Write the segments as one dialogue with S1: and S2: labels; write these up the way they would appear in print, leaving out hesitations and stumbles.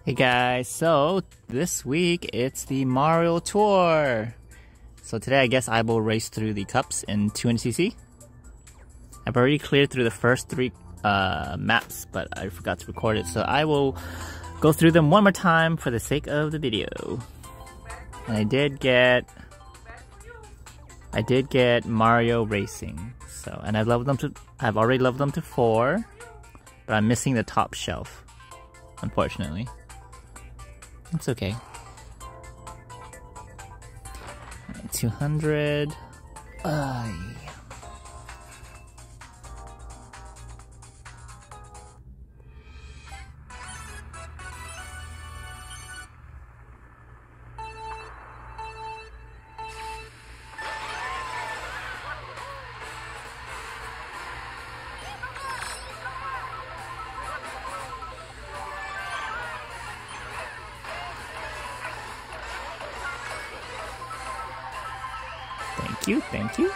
S1: Hey guys, so this week it's the Mario Tour. So today I guess I will race through the cups in 200cc. I've already cleared through the first three maps, but I forgot to record it, so I will go through them one more time for the sake of the video. And I did get Mario Racing. So, and I've already leveled them to 4, but I'm missing the top shelf, unfortunately. It's okay. 200. Thank you.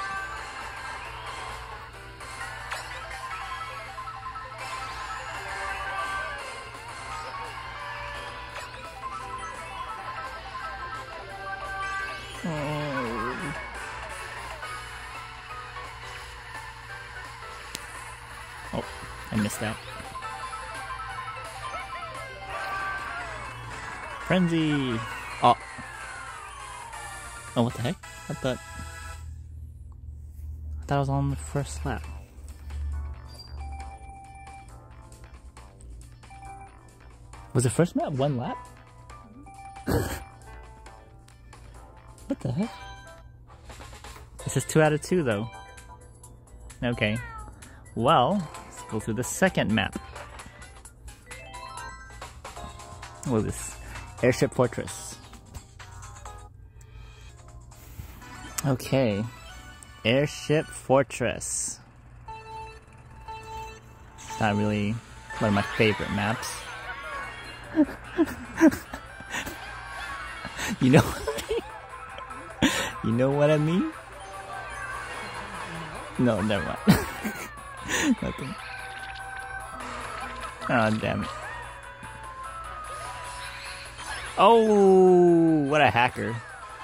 S1: Oh, I missed out. Frenzy! Oh, what the heck? I thought I was on the first lap. Was the first map 1 lap? What the heck? It says 2 out of 2 though. Okay. Well, let's go through the second map. What is this? Airship Fortress. Okay. Airship Fortress. It's not really one of my favorite maps. You know what I mean? You know what I mean? No, never mind. Nothing. Oh, damn it. Oh, what a hacker.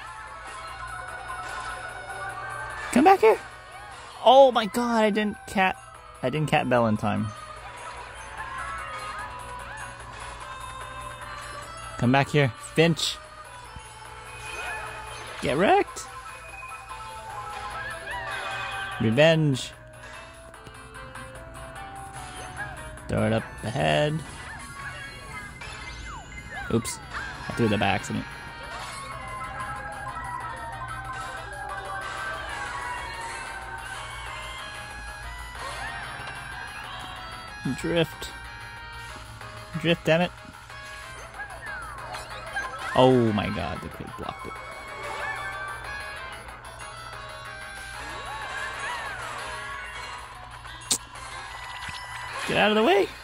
S1: Come back here! Oh my god, I didn't cat Bell in time. Come back here, Finch. Get wrecked. Revenge. Throw it up ahead. Oops, I threw that by accident. Drift, damn it. Oh my god, the crate blocked it. Get out of the way.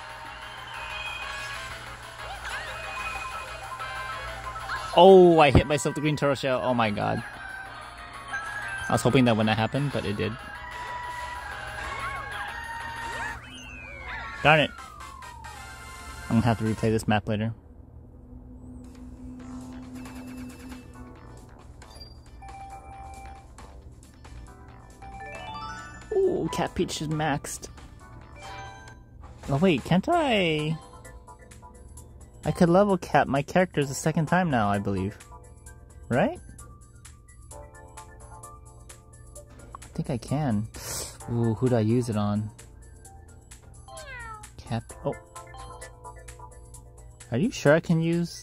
S1: Oh, I hit myself with the green turtle shell. Oh my god. I was hoping that wouldn't happen, but it did. Darn it. I'm gonna have to replay this map later. Ooh, Cat Peach is maxed. Oh wait, can't I? I could level cap my characters the second time now, I believe. Right? I think I can. Ooh, who do I use it on? Oh, are you sure I can use?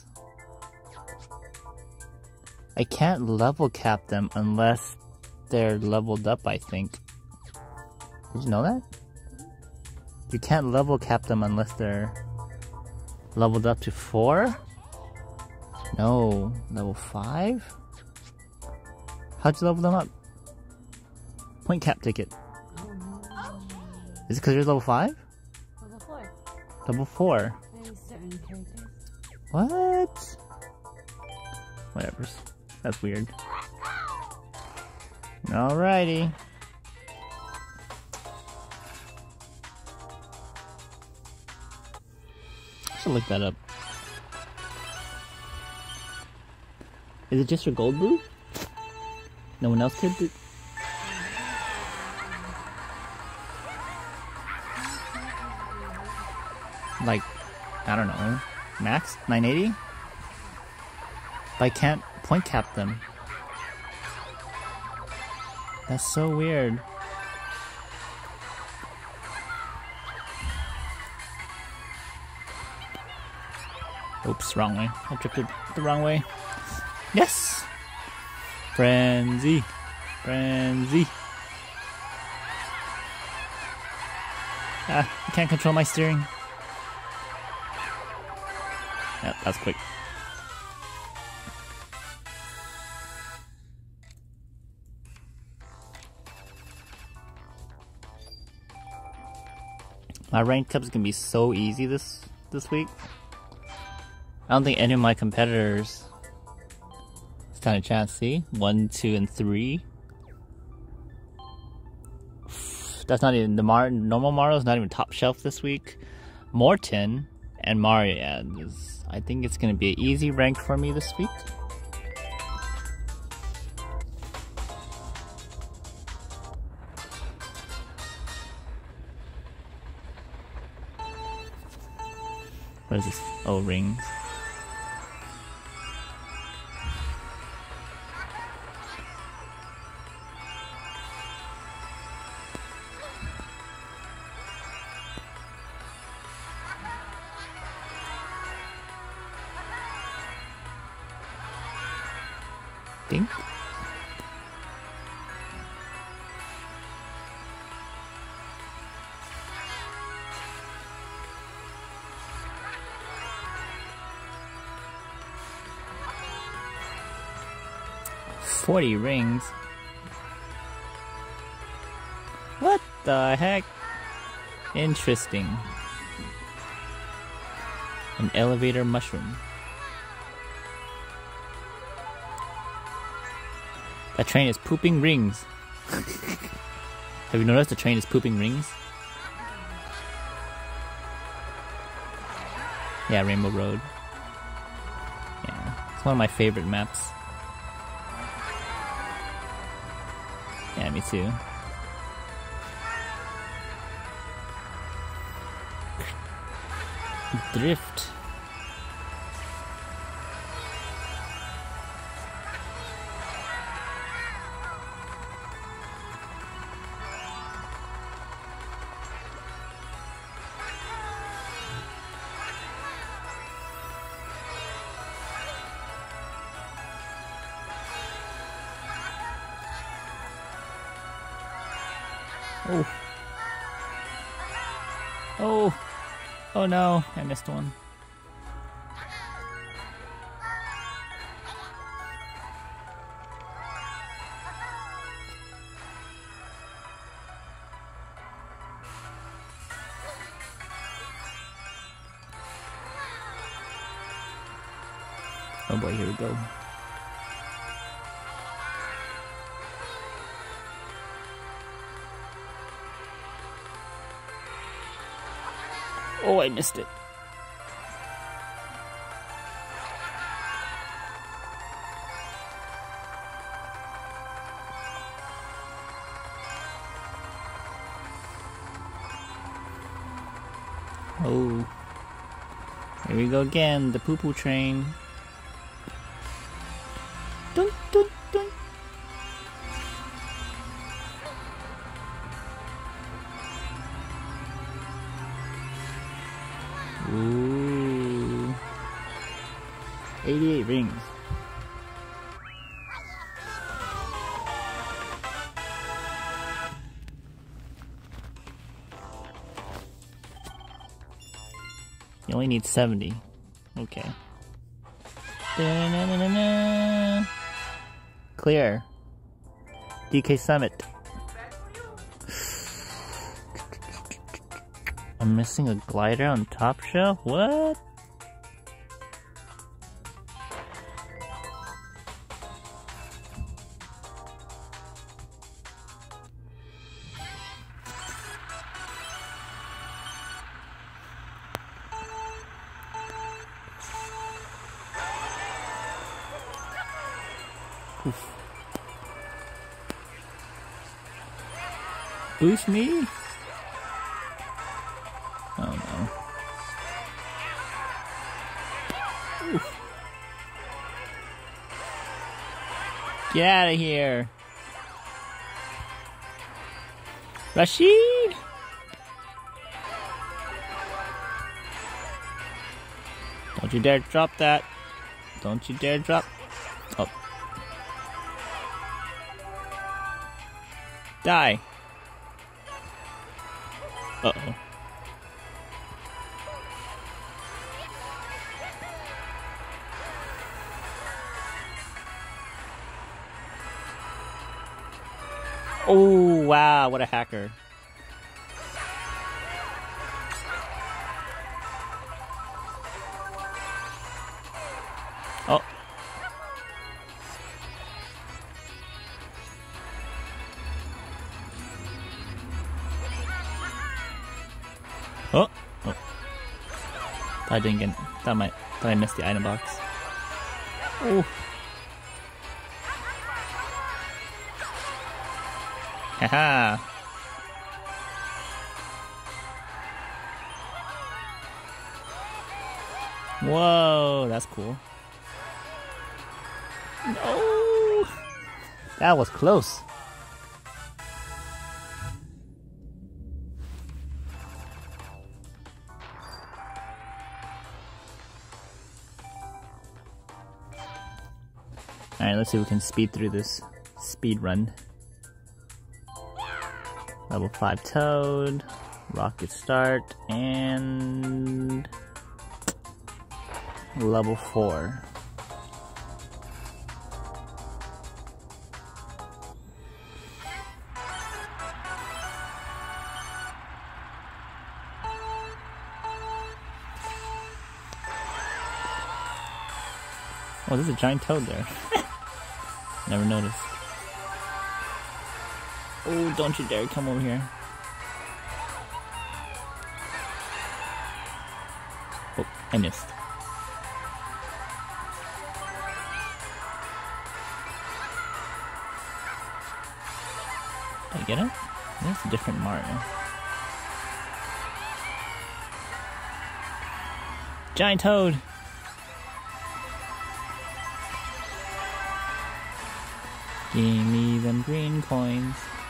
S1: I can't level cap them unless they're leveled up, I think. Did you know that? You can't level cap them unless they're leveled up to 4? No, level 5? How'd you level them up? Point cap ticket. Is it because you're level 5? Level 4. Certain characters. What? Whatever. That's weird. Alrighty. I should look that up. Is it just for Gold Boo? No one else could do... Like, I don't know, max 980? But I can't point cap them. That's so weird. Oops, wrong way. I drifted the wrong way. Yes! Frenzy! Frenzy! Ah, I can't control my steering. Yeah, that's quick. My ranked cups can be so easy this week. I don't think any of my competitors stand a chance. See? 1, 2, and 3. That's not even the normal Mario's not even top shelf this week. Morton and Mario, yeah, I think it's gonna be an easy rank for me this week. What is this? Oh, rings. Ding. $40 rings. What the heck? Interesting. An elevator mushroom. That train is pooping rings. Have you noticed the train is pooping rings? Yeah, Rainbow Road. Yeah, it's one of my favorite maps. Yeah, me too. Drift. Oh. Oh. Oh no, I missed one. Oh boy, here we go. Oh, I missed it. Oh. Here we go again, the poo-poo train. Dun, dun, dun. Ooh. 88 rings. You only need 70. Okay. Da-na-na-na-na. Clear. DK Summit. I'm missing a glider on top shelf? What? Oof. Boost me? Oh no. Oof. Get out of here. Rashid! Don't you dare drop that. Don't you dare drop. Oh. Die. Uh-oh. Oh, wow, what a hacker. Oh. Oh. Oh. I didn't get, thought I missed the item box. Oh. Haha. Whoa, that's cool. No. That was close. Alright, let's see if we can speed through this speed run. Level 5 Toad, Rocket Start, and level 4. Oh, there's a giant toad there. Never noticed. Oh, don't you dare come over here. Oh, I missed. Did I get it? That's a different Mario. Giant toad! Give me them green coins.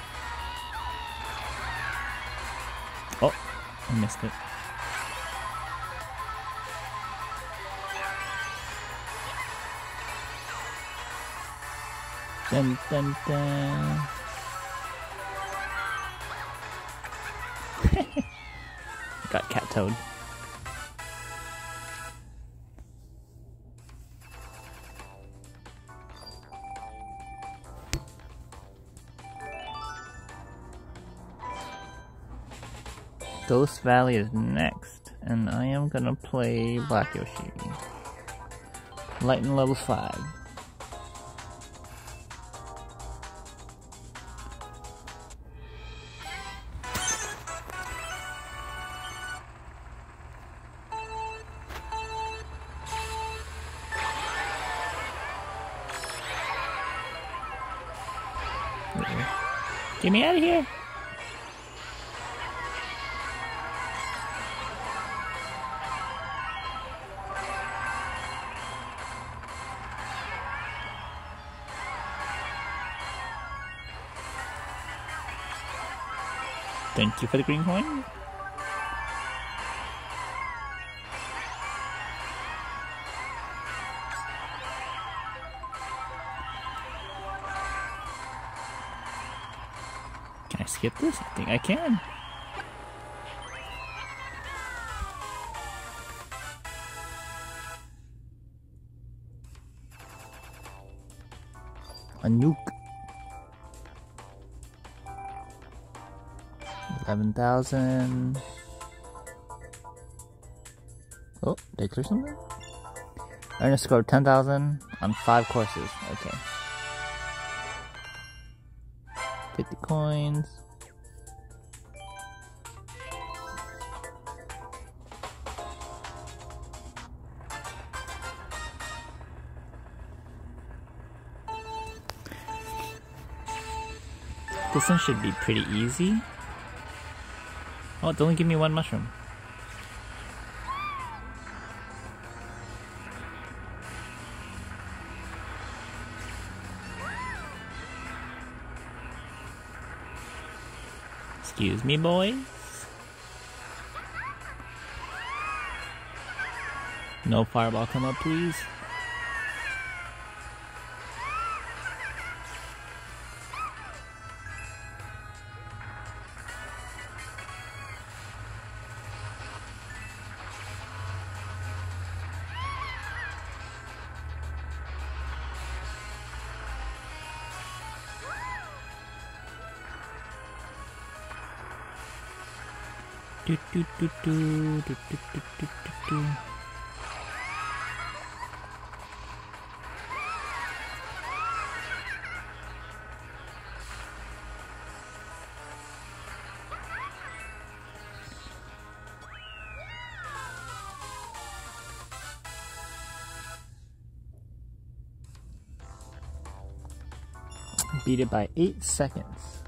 S1: Oh, I missed it. Dun dun dun. Got Cat Toad. Ghost Valley is next, and I am gonna play Black Yoshi. Lightning level 5. Get me out of here! Thank you for the green coin. Can I skip this? I think I can. A nuke. 11,000. Oh, did I clear something? Earn a score of 10,000 on 5 courses. Okay. 50 coins. This one should be pretty easy. Oh, don't give me one mushroom. Excuse me, boys. No fireball come up, please. Do do do do do do do do do. Beat it by 8 seconds.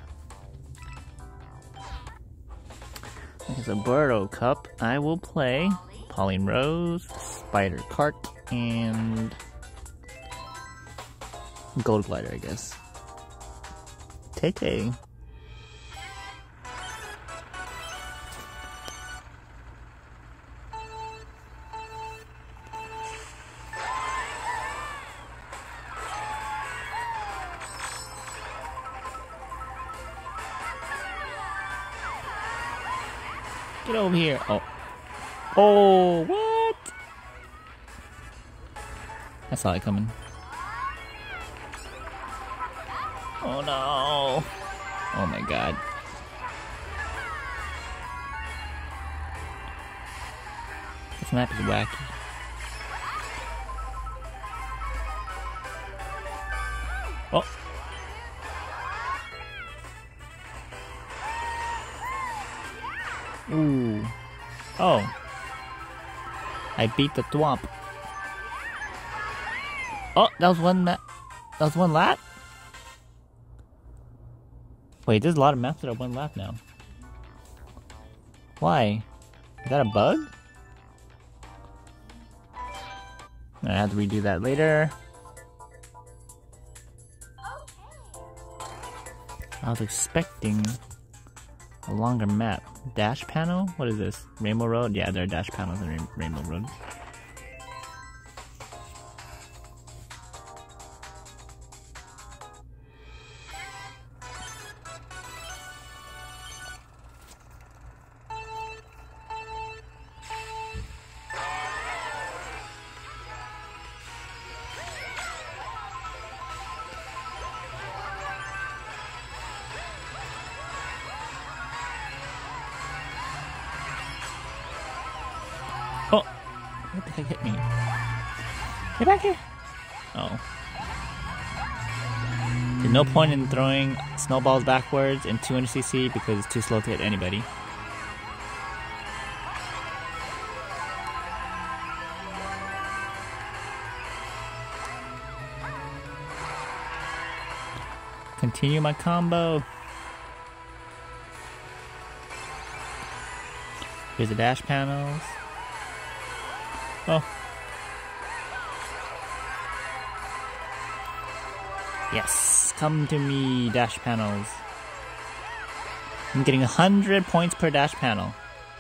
S1: As a Birdo Cup, I will play Pauline Rose, Spider Cart, and Gold Glider, I guess. Tay-Tay. Get over here. Oh. Oh, what? I saw it coming. Oh no. Oh my god. This map is wacky. Oh. Ooh. Oh. I beat the Thwomp. Oh, that was one that was one lap? Wait, there's a lot of maps that are one lap now. Why? Is that a bug? I have to redo that later. I was expecting a longer map. Dash panel? What is this? Rainbow Road? Yeah, there are dash panels in Rainbow Road. Oh! What the heck hit me? Get back here! Oh. There's no point in throwing snowballs backwards in 200cc because it's too slow to hit anybody. Continue my combo. Here's the dash panels. Oh. Yes, come to me, dash panels. I'm getting 100 points per dash panel.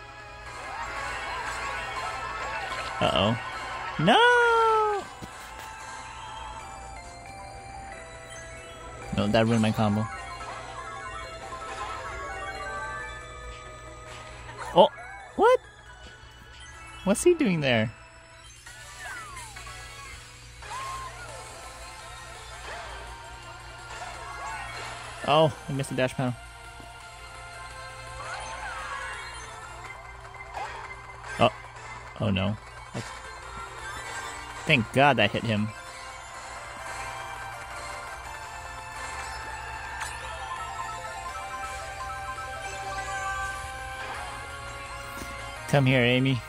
S1: Uh-oh. No! No, that ruined my combo. Oh! What? What's he doing there? Oh, I missed the dash panel. Oh. Oh no. Thank God that hit him. Come here, Amy.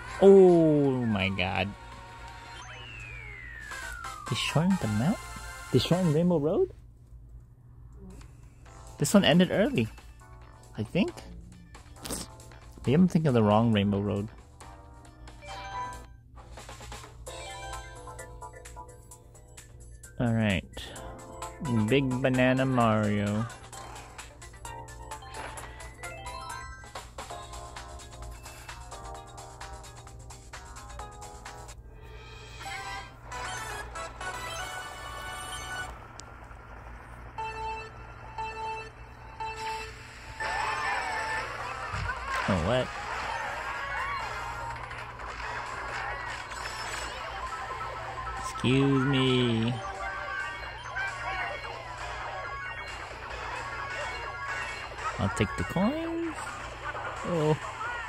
S1: Oh my God. They shortened the map? They shortened Rainbow Road? This one ended early, I think. Maybe I'm thinking of the wrong Rainbow Road. Alright. Big Banana Mario. Oh, what? Excuse me. I'll take the coins. Oh.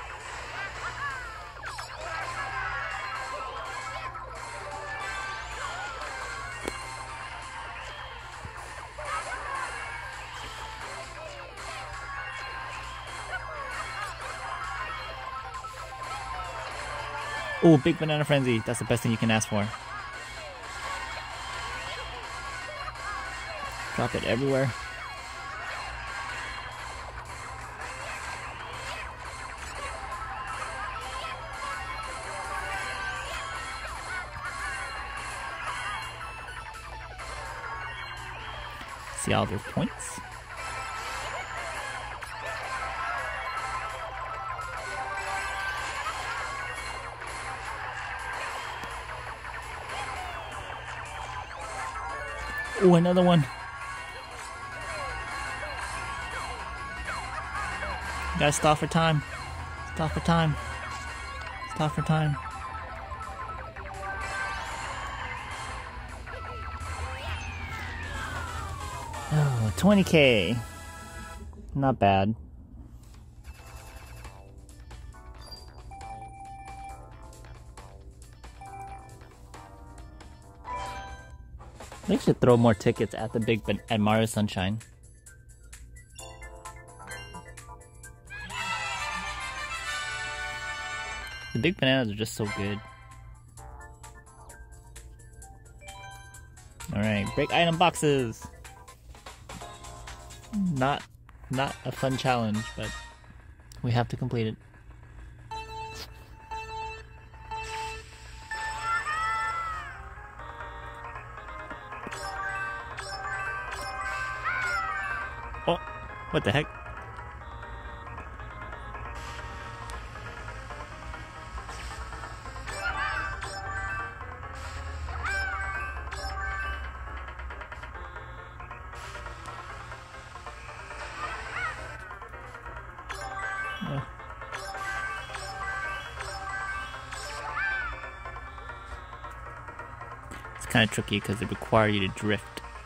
S1: Oh, Big Banana Frenzy. That's the best thing you can ask for. Drop it everywhere. See all those points? Oh, another one. Gotta stop for time. Stop for time. Stop for time. Oh, 20K. Not bad. They should throw more tickets at the at Mario Sunshine. The big bananas are just so good. Alright, break item boxes! Not a fun challenge, but we have to complete it. Oh, what the heck? It's kind of tricky because it requires you to drift.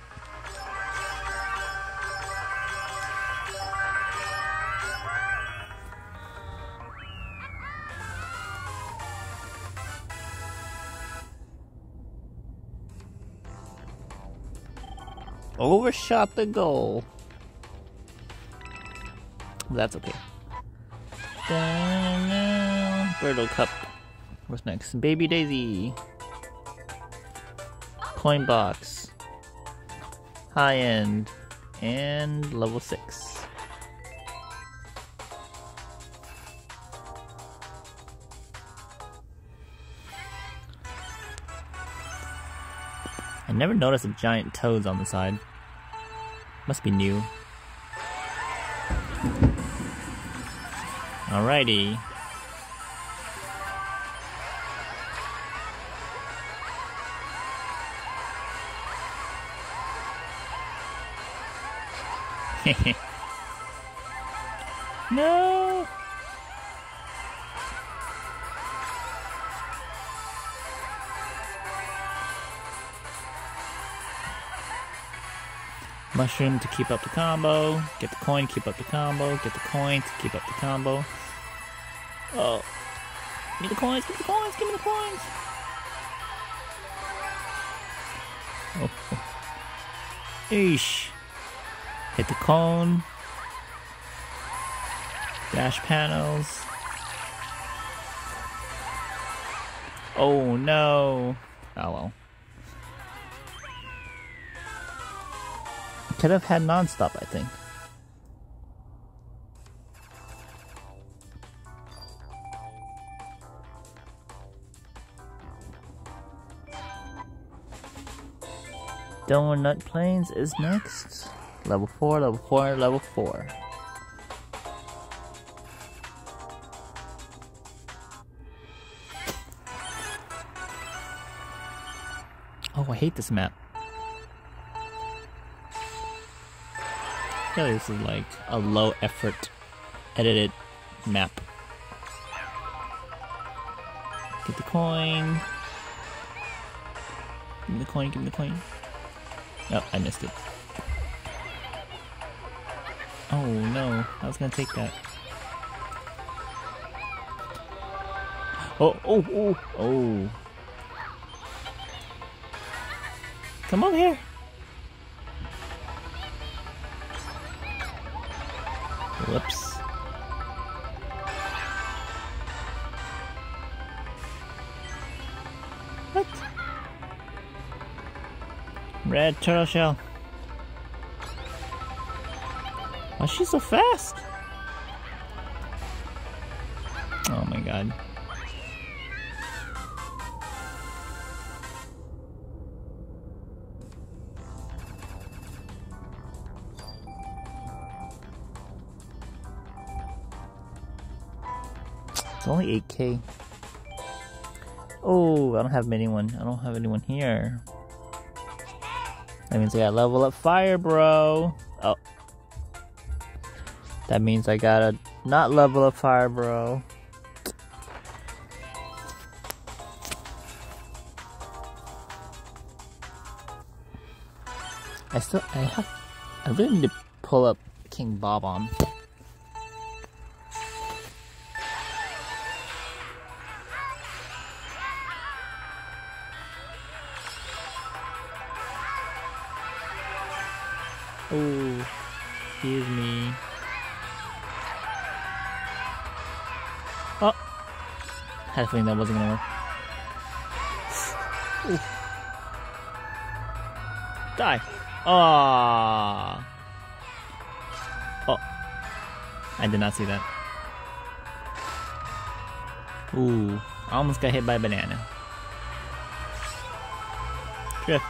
S1: Overshot the goal. That's okay. Birdo Cup. What's next? Baby Daisy. Coin box. High end. And level 6. I never noticed the giant toads on the side. Must be new. Alrighty. No! Mushroom to keep up the combo. Get the coin, keep up the combo. Get the coin to keep up the combo. Oh. Give me the coins, give me the coins, give me the coins! Oh. Eesh. Hit the cone. Dash panels. Oh no. Oh well. could have had non-stop, I think. Donut Plains is next. Level 4, level 4, level 4. Oh, I hate this map. I feel like this is like a low effort edited map. Get the coin. Give me the coin, give me the coin. Oh, I missed it. Oh no, I was gonna take that. Oh, oh, oh, oh. Come over here. Whoops. What? Red turtle shell. Why is she so fast? Oh my god. It's only 8K. Oh, I don't have anyone. I don't have anyone here. That means I gotta level up fire, bro. Oh. That means I gotta not level up fire, bro. I really need to pull up King Bob-omb. Oh, excuse me. Oh, had a feeling that wasn't gonna work. Ooh. Die. Ah. Oh, I did not see that. Ooh, I almost got hit by a banana. Drift.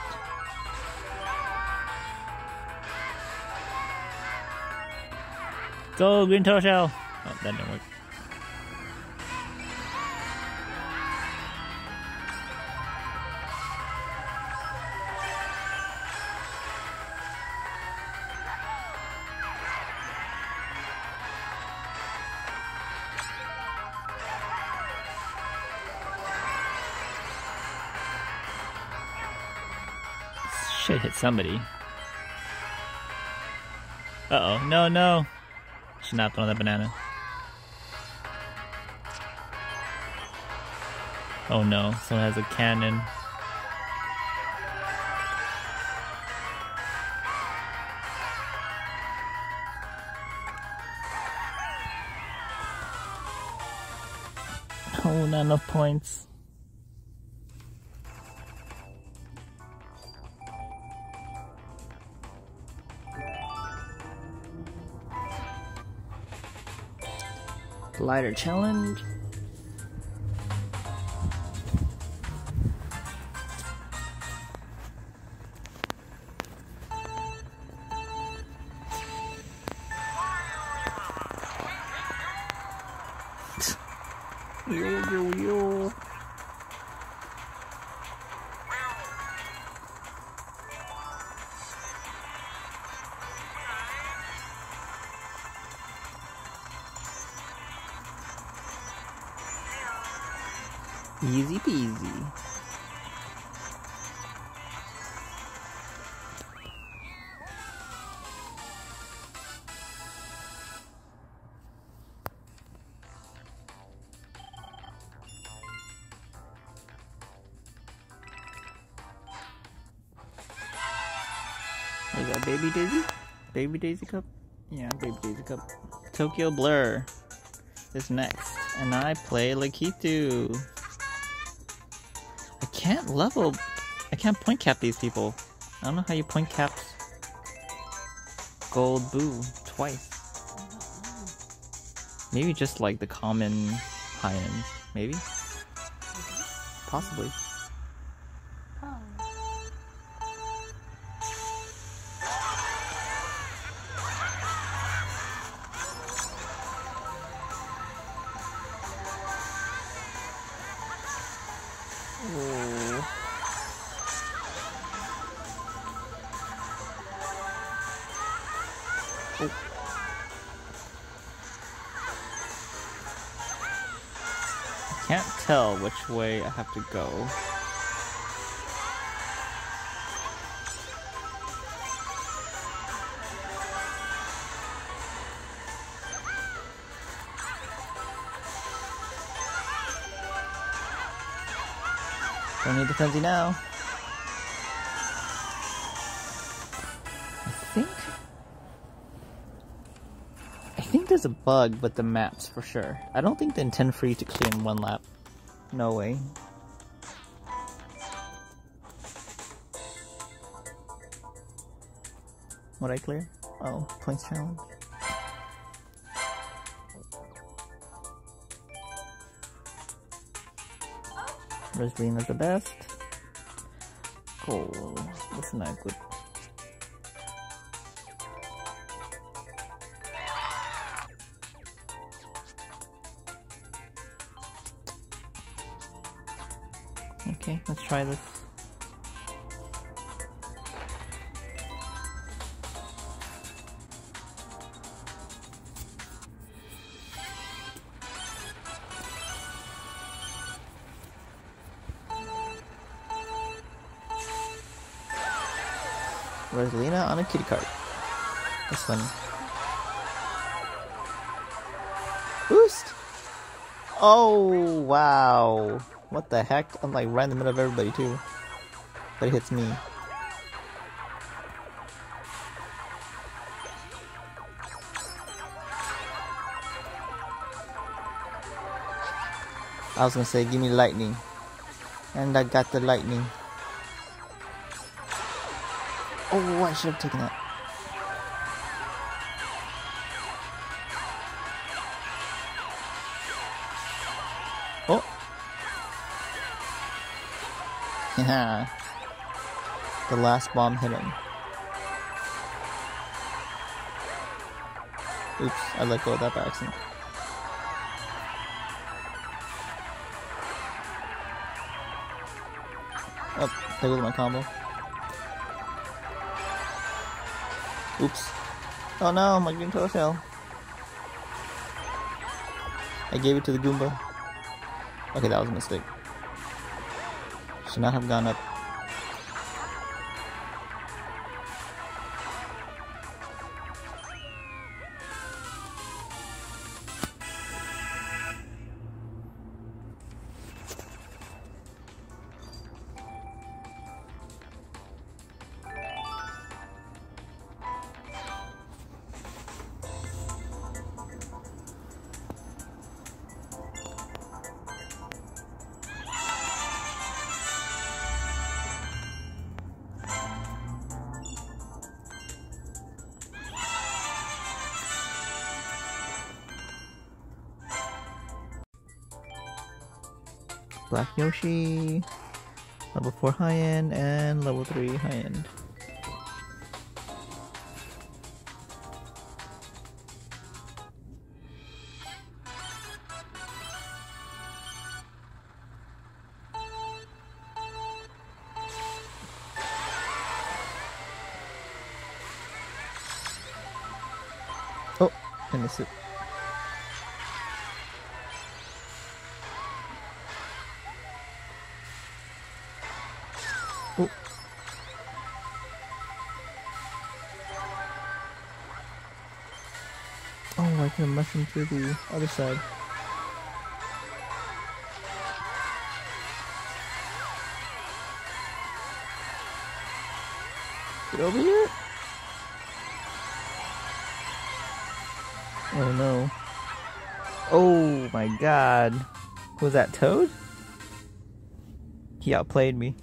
S1: Go, green turtle shell! Oh, that didn't work. Should hit somebody. Uh-oh, no, no! Should not throw that banana. Oh no, someone has a cannon. Oh, not enough points. Glider challenge. Yo, yo, yo. Easy peasy. Is that Baby Daisy? Baby Daisy Cup? Yeah, Baby Daisy Cup. Tokyo Blur is next, and I play Lakitu. I can't point cap these people. I don't know how you point caps. gold boo twice. Maybe just like the common high ends. Maybe? Possibly. Can't tell which way I have to go. Don't need the frenzy now. I think there's a bug with the maps for sure. I don't think they intend for you to clear in one lap. No way. What I clear? Oh, points challenge. Rosalina's the best. Cool. That's not good. Okay, let's try this. Rosalina on a kitty cart. That's funny. Boost! Oh, wow. What the heck? I'm like right in the middle of everybody too. But it hits me. I was gonna say, give me lightning. And I got the lightning. Oh, I should have taken that. Oh! Yeah. The last bomb hit him. Oops, I let go of that by accident. Oh, there goes my combo. Oops. Oh no, my green turtle shell. I gave it to the Goomba. Okay, that was a mistake. Should not have gone up. Black Yoshi, level 4 high end, and level 3 high end. Oh, I missed it. Oh. Oh, I can mushroom through the other side. Get over here! Oh no. Oh my god. Was that Toad? He outplayed me.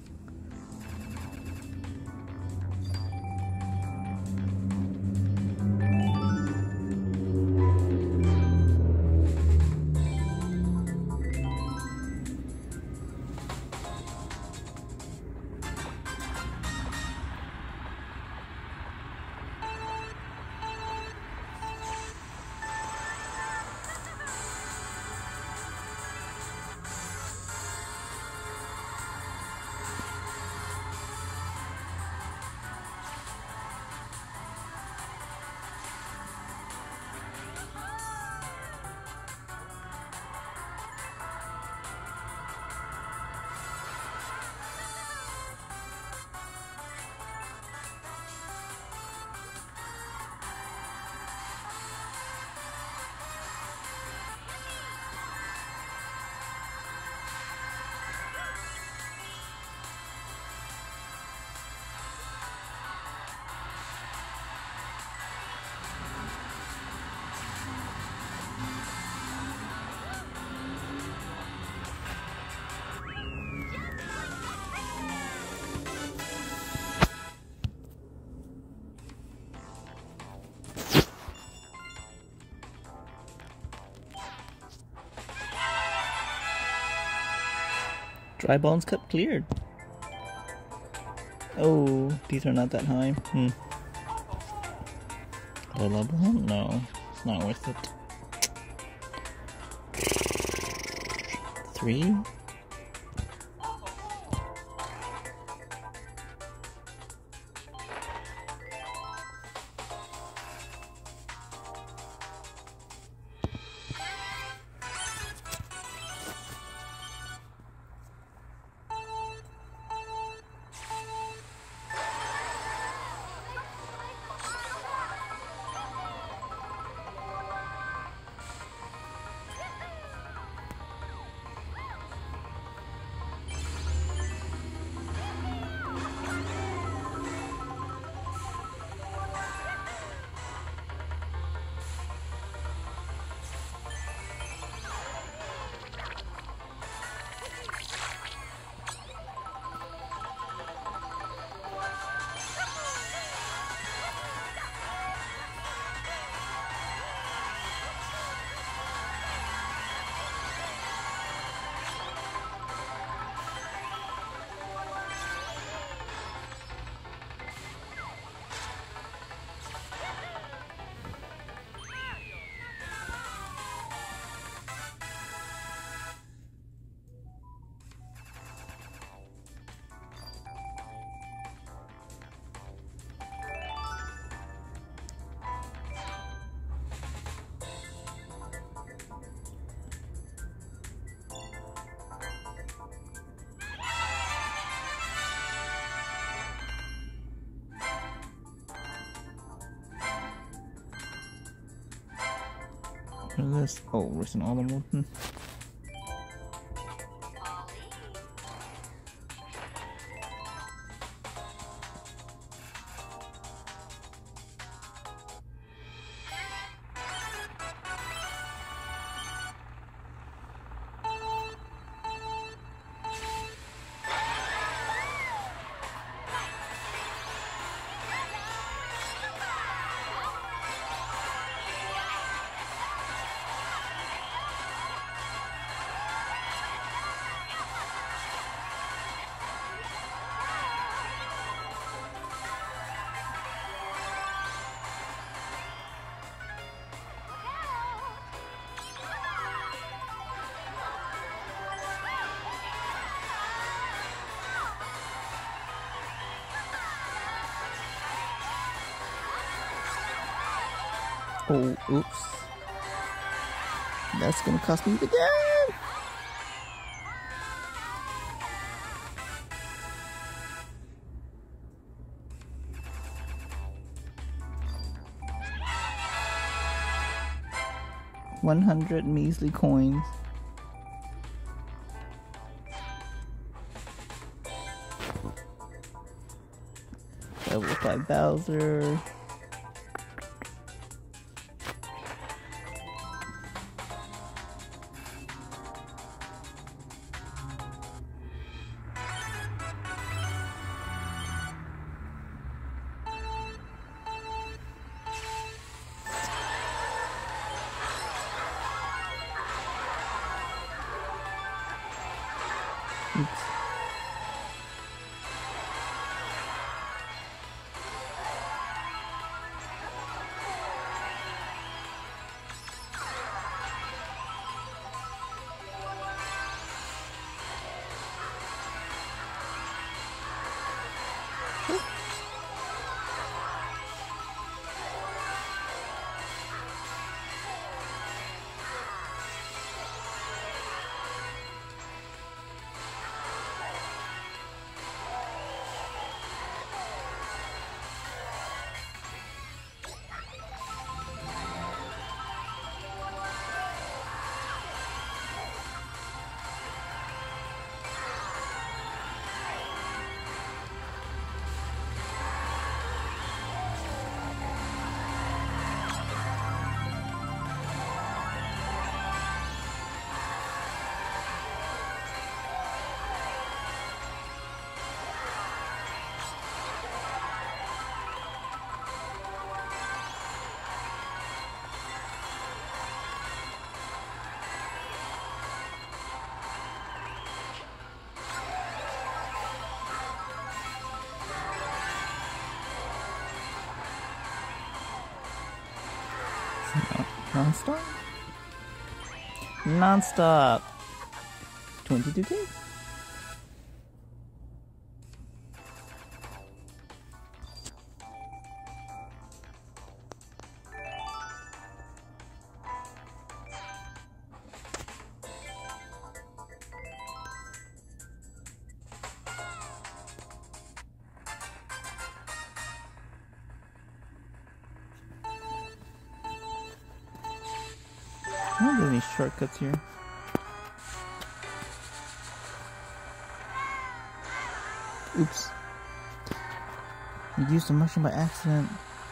S1: Dry bones cup cleared. Oh, these are not that high. Low level? No, it's not worth it. 3? What is this? Oh, it's an automaton. Oh, oops. That's gonna cost me the game! $100 measly coins. Level 5 Bowser. Oops. Non-stop? Non-stop! 22K? I don't have any shortcuts here. Oops. I used the mushroom by accident.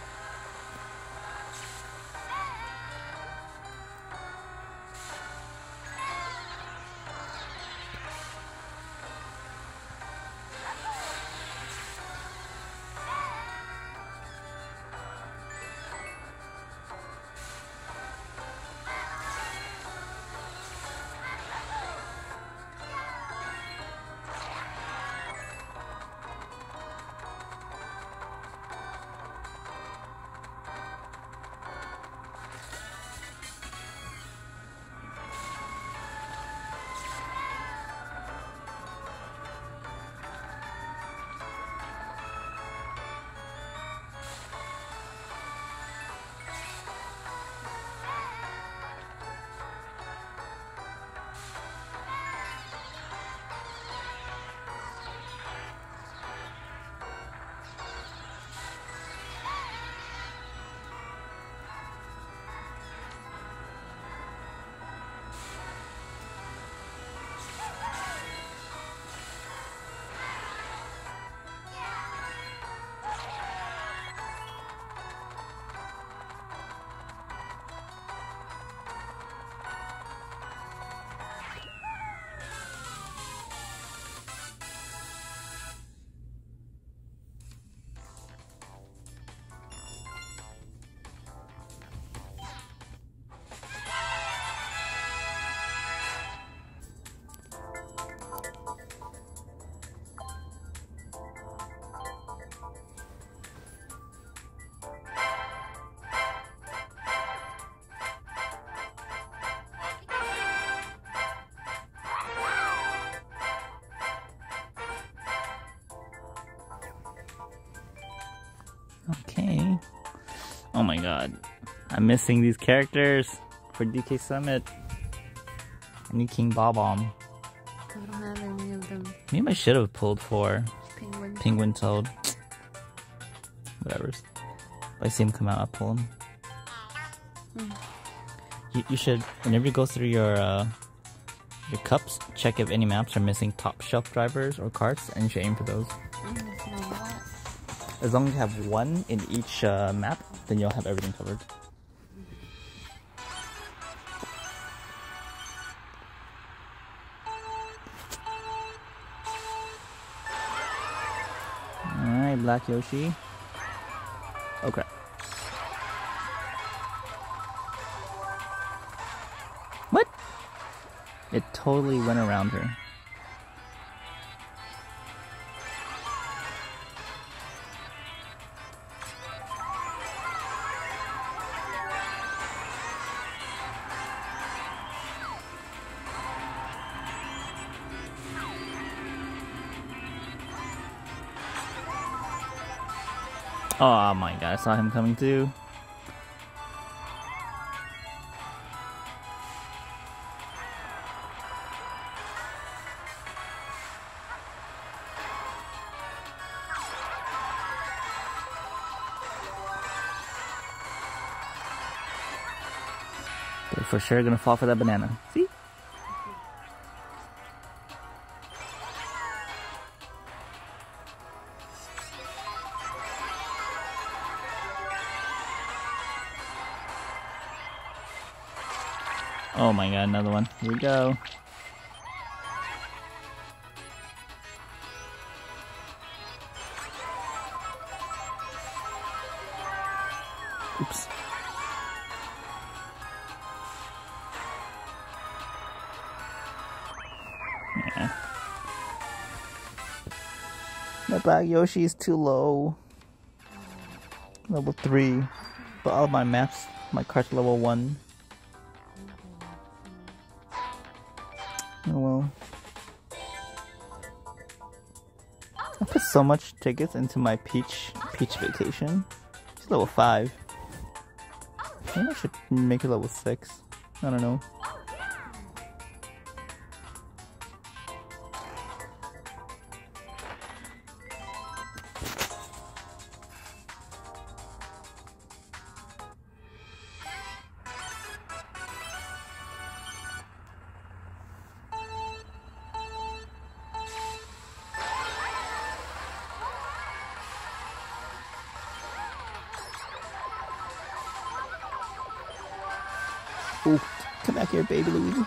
S1: Okay. Oh my god. I'm missing these characters for DK Summit. I need King Bob-omb.
S2: I don't have any of them.
S1: Maybe I should have pulled for
S2: Penguin.
S1: Toad. Whatever. If I see him come out, I'll pull him. You should, whenever you go through your cups, check if any maps are missing top shelf drivers or carts, and you should aim for those. As long as you have one in each map, then you'll have everything covered. Alright, Black Yoshi. Okay. What? It totally went around her. Oh my god, I saw him coming too. They're for sure gonna fall for that banana. See? Oh my god, another one. Here we go. Oops. Yeah. My Black Yoshi is too low. Level 3. But all of my maps, my cart's level 1. I put so much tickets into my Peach vacation. She's level 5. Maybe I should make her level 6. I don't know. Ooh, come back here, baby Luigi.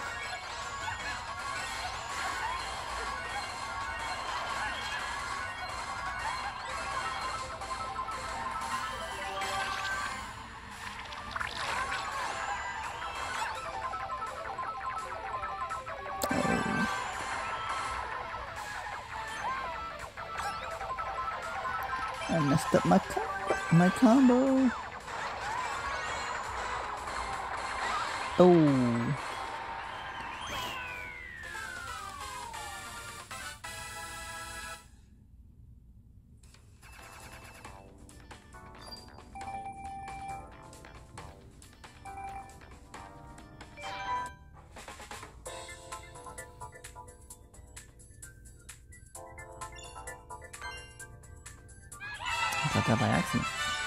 S1: I messed up my combo. Oh. I got that by accident.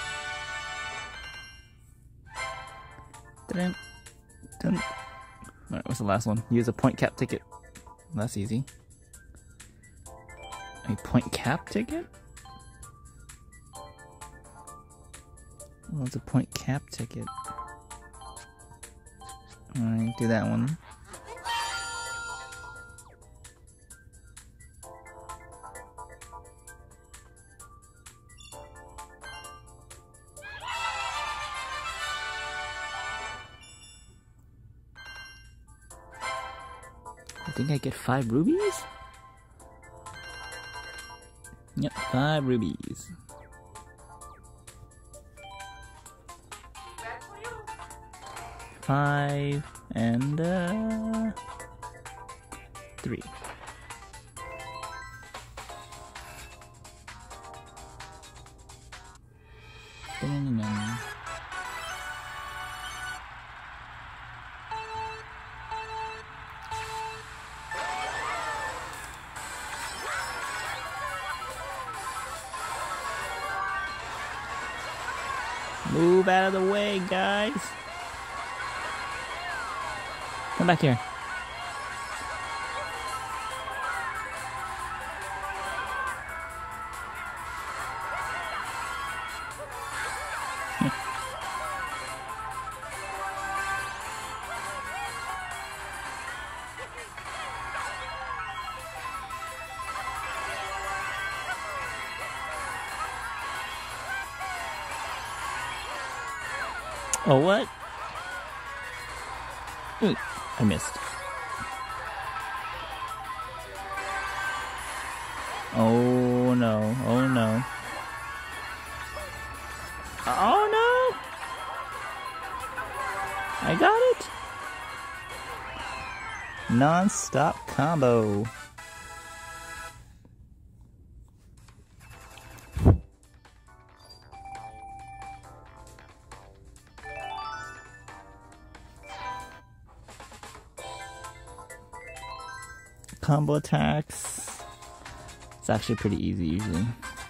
S1: Dun, dun. Alright, what's the last one? Use a point cap ticket. That's easy. A point cap ticket? What's a point cap ticket? Alright, do that one. I think I get 5 rubies? Yep, 5 rubies. Five and 3. Move out of the way, guys. Come back here. Oh, what? Ooh, I missed. Oh no, oh no. Oh no! I got it! Non-stop combo. Combo attacks. It's actually pretty easy usually.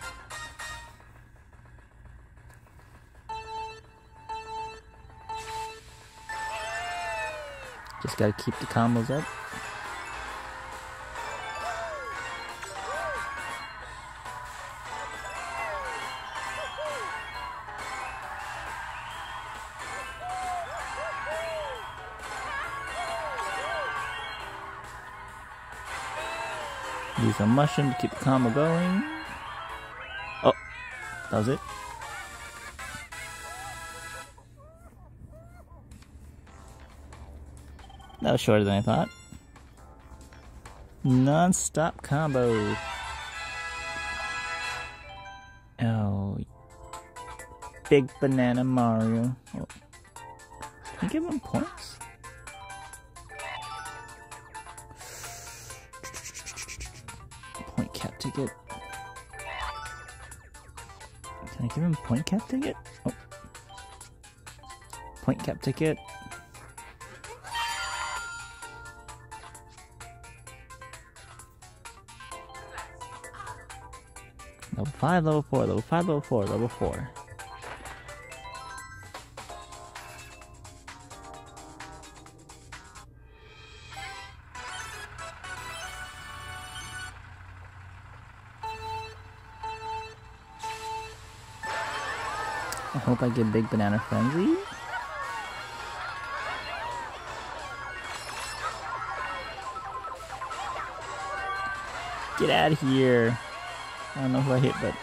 S1: Just gotta keep the combos up. Use a mushroom to keep the combo going. Oh, that was it. That was shorter than I thought. Non-stop combo. Oh, big banana Mario. Oh. Can you give him points? Point cap ticket. Can I give him point cap ticket? Oh. Point cap ticket. Level 5, level 4, level 5, level 4, level 4. I hope I get Big Banana Frenzy. Get out of here. I don't know who I hit, but...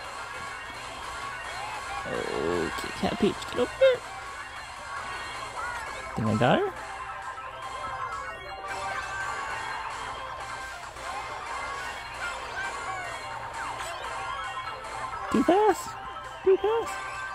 S1: Okay, Cat Peach, get over here. Think I got her? Too fast! Too fast!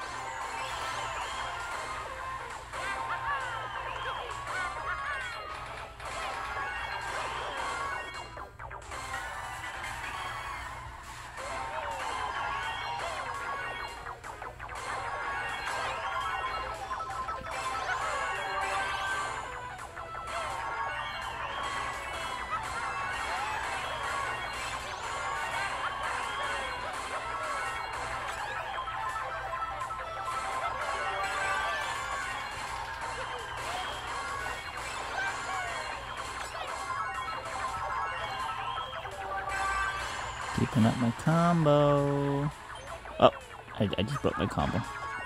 S1: Keeping up my combo. Oh, I just broke my combo.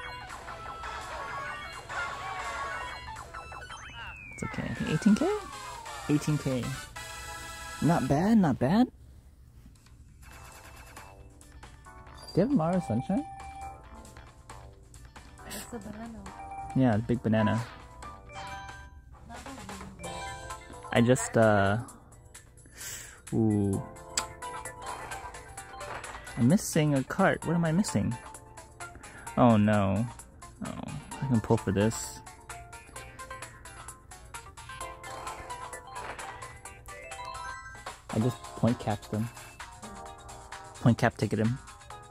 S1: It's okay. 18k? 18k. Not bad, not bad. Do you have Mario Sunshine?
S2: That's the banana.
S1: Yeah, the big banana. I just, ooh. I'm missing a cart. What am I missing? Oh no. Oh, I can pull for this. I just point capped them. Point cap ticket him.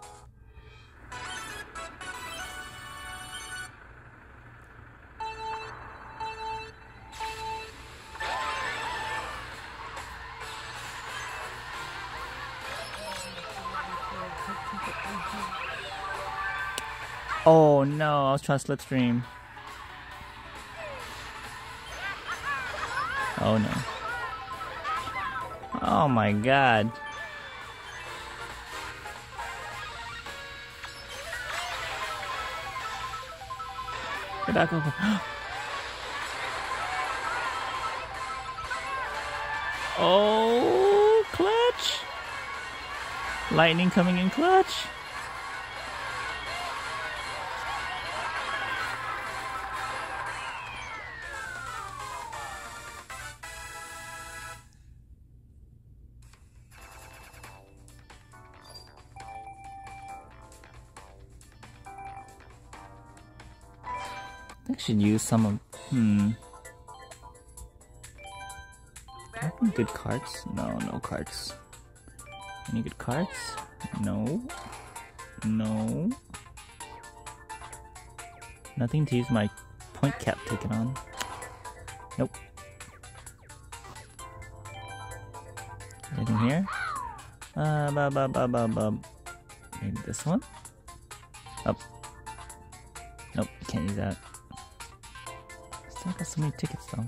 S1: Oh no, I was trying to slipstream. Oh no. Oh my god. Get back over. Oh, clutch. Lightning coming in clutch. I should use some of... Do I have any good cards? No, no cards. Any good cards? No. No. Nothing to use my point cap ticket on. Nope. Anything here? Maybe this one? Oh. Nope, can't use that. Still got so many tickets though.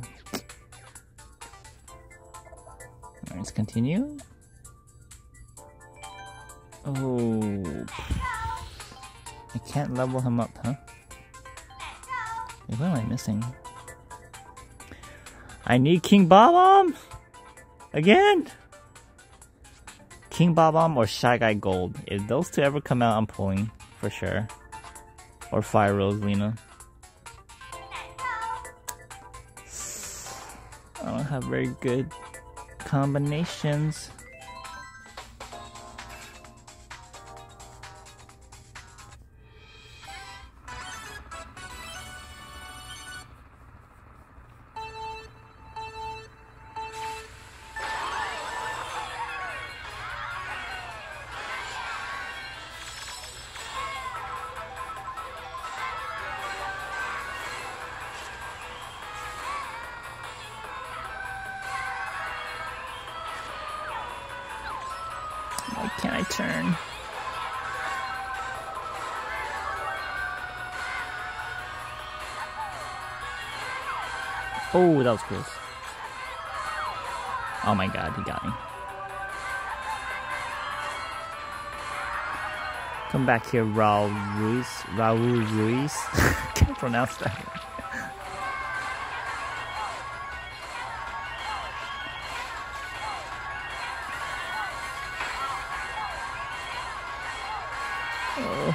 S1: Alright, let's continue. Oh. I can't level him up, huh? Wait, what am I missing? I need King Bob-omb! Again! King Bob-omb or Shy Guy Gold. If those two ever come out, I'm pulling. For sure. Or Fire Rosalina. I don't have very good combinations. Why can't I turn? Oh, that was close. Oh my god, he got me. Come back here, Raul Ruiz. Raul Ruiz. Can't pronounce that. Oh.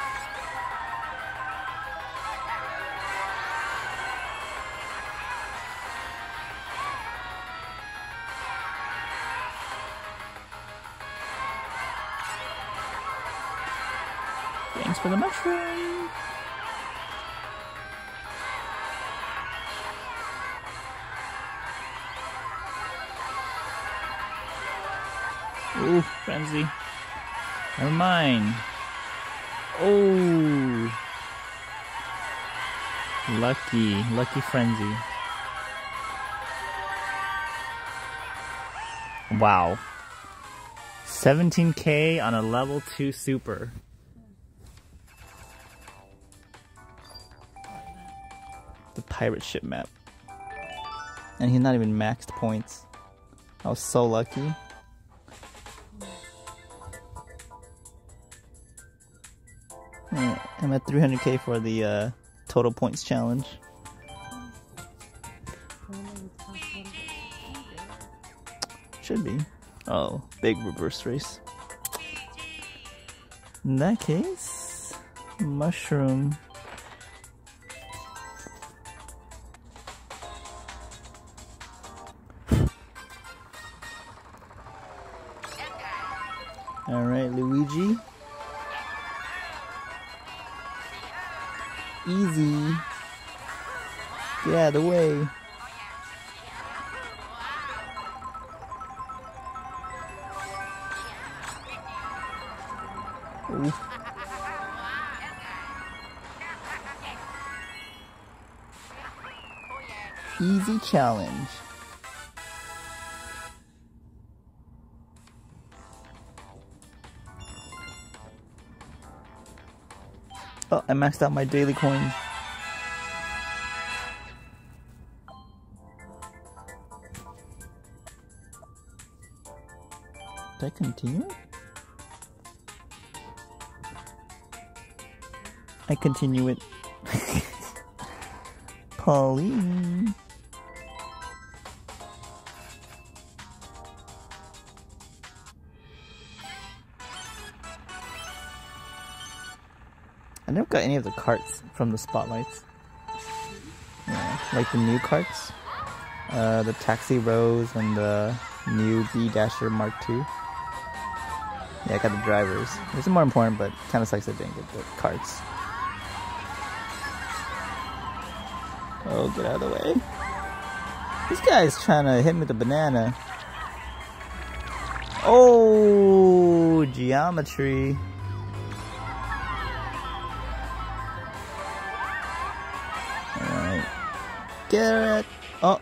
S1: Thanks for the mushroom. Ooh, frenzy. Never mind. Oh, lucky frenzy. Wow. 17k on a level 2 super. The pirate ship map. And he's not even maxed points. I was so lucky. I'm at 300k for the total points challenge. Should be. Oh, big reverse race. In that case, mushroom. Alright, Luigi. Easy. Get out of the way. Ooh. Easy challenge. Oh, I maxed out my daily coins. Did I continue it? I continue it. Pauline. I never got any of the carts from the spotlights. Yeah, like the new carts. The Taxi Rose and the new B-Dasher Mark II. Yeah, I got the drivers. This is more important, but kind of sucks I didn't get the carts. Oh, get out of the way. This guy's trying to hit me with the banana. Oh, geometry. Alright. Get it. Oh.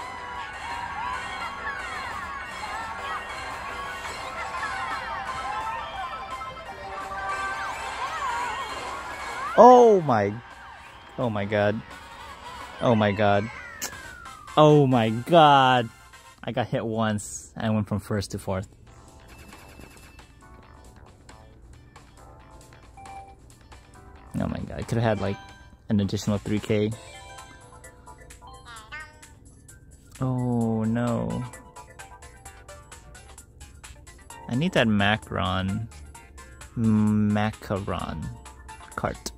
S1: Oh my god. Oh my god. Oh my god. I got hit once and I went from first to fourth. Oh my god. I could have had like an additional 3k. Oh no. I need that macaron cart.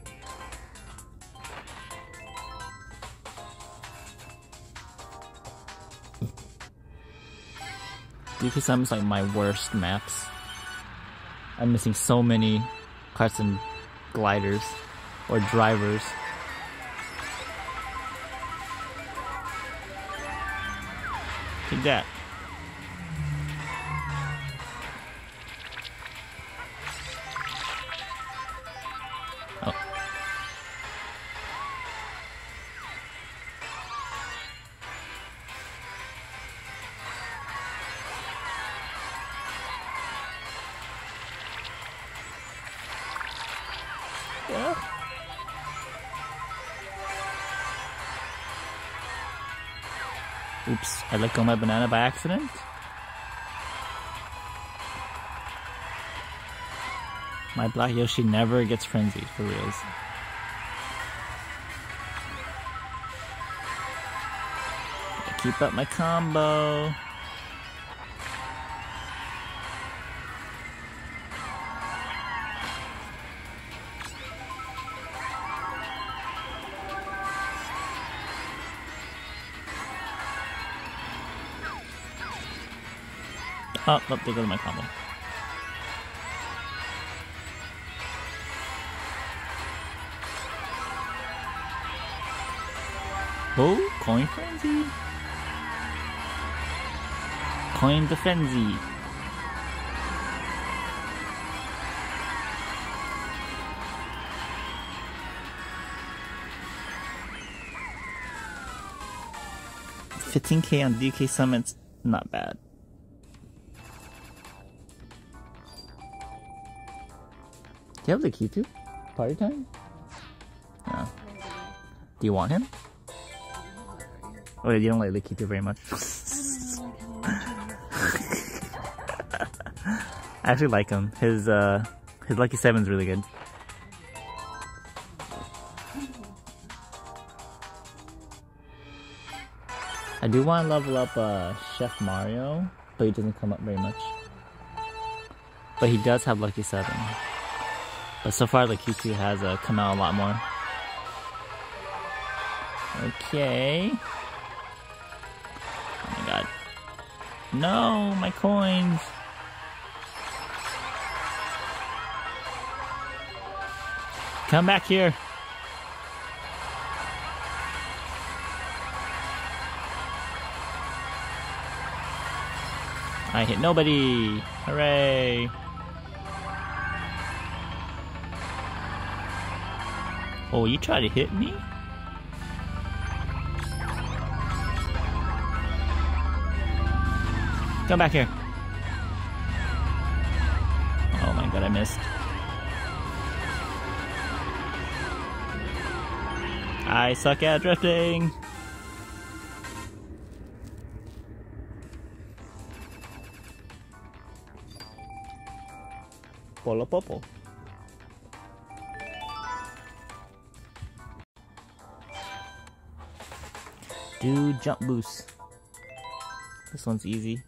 S1: Duke-sama is like my worst maps. I'm missing so many carts and gliders or drivers. Take that. Oh. Yeah. Oops, I let go of my banana by accident. My black Yoshi never gets frenzied, for reals. Keep up my combo. Oh, there goes my combo. Oh, coin frenzy. Coin the frenzy. $15K on DK summits, not bad. Do you have the key to? Party time? No. Do you want him? Oh, you don't like the key to very much. I actually like him. His Lucky 7's really good. I do want to level up Chef Mario, but he doesn't come up very much. But he does have Lucky 7. But so far, Lucky 2 has come out a lot more. Okay. Oh my god. No, my coins! Come back here! I hit nobody! Hooray! Oh, you try to hit me? Come back here. Oh my god, I missed. I suck at drifting. Polo Popo. Do jump boost. This one's easy.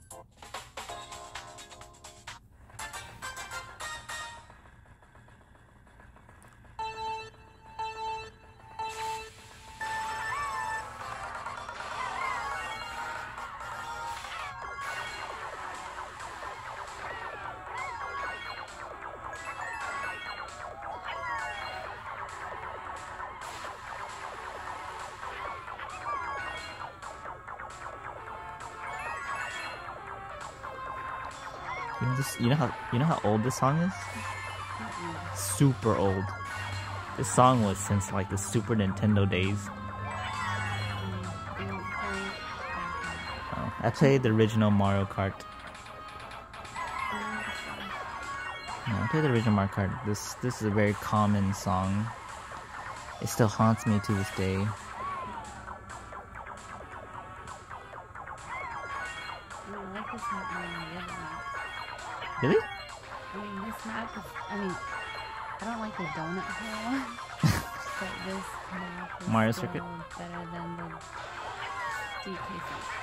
S1: You know how old this song is? Super old. This song was since like the Super Nintendo days. Oh, I played the original Mario Kart. No, I played the original Mario Kart. This is a very common song. It still haunts me to this day. Really?
S2: I mean, this map is, I don't like the donut hole, but this map is
S1: Mario Circuit?
S2: better than the DK.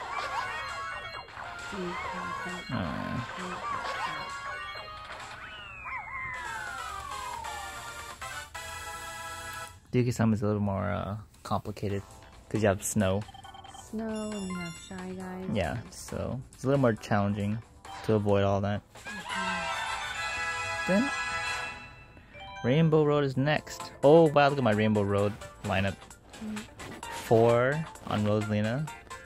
S1: DK Summit is a little more complicated because you have snow.
S2: Snow and you have Shy Guys.
S1: Yeah, so it's a little more challenging to avoid all that. Then Rainbow Road is next. Oh wow, look at my Rainbow Road lineup. 4 on Rosalina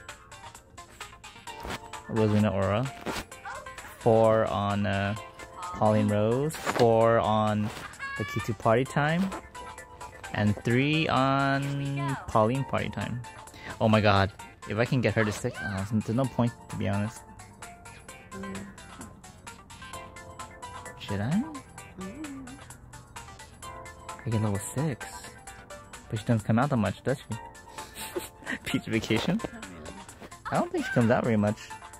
S1: Aura. 4 on Pauline Rose. 4 on the Key to Party Time. And 3 on Pauline Party Time. Oh my god, if I can get her to stick, there's no point to be honest. Should I? I get level 6. But she doesn't come out that much, does she? Peach Vacation?
S2: Not really.
S1: I don't think she comes out very much.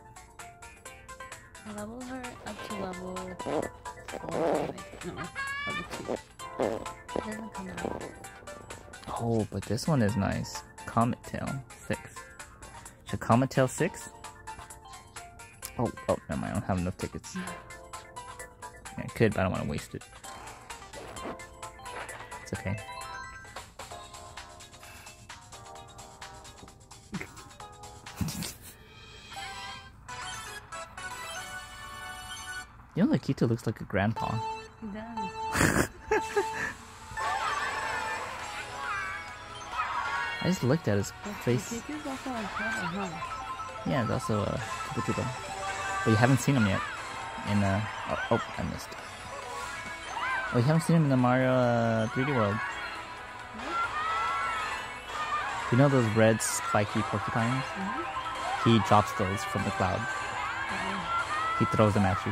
S2: I level her up to level 4. No, level 2. It doesn't come out.
S1: Oh, but this one is nice. Comet Tail 6. Should Comet Tail 6? Oh, never mind. I don't have enough tickets. Yeah, I could, but I don't want to waste it. It's okay. You know, Lakito looks like a grandpa.
S2: He does.
S1: I just looked at his face.
S2: Lakito's also on cover, huh?
S1: Yeah, it's also a Lakito. But you haven't seen him yet. In oh, I missed. Oh, you haven't seen him in the Mario 3D World. You know those red spiky porcupines?
S2: Mm-hmm.
S1: He drops those from the cloud. He throws them at you.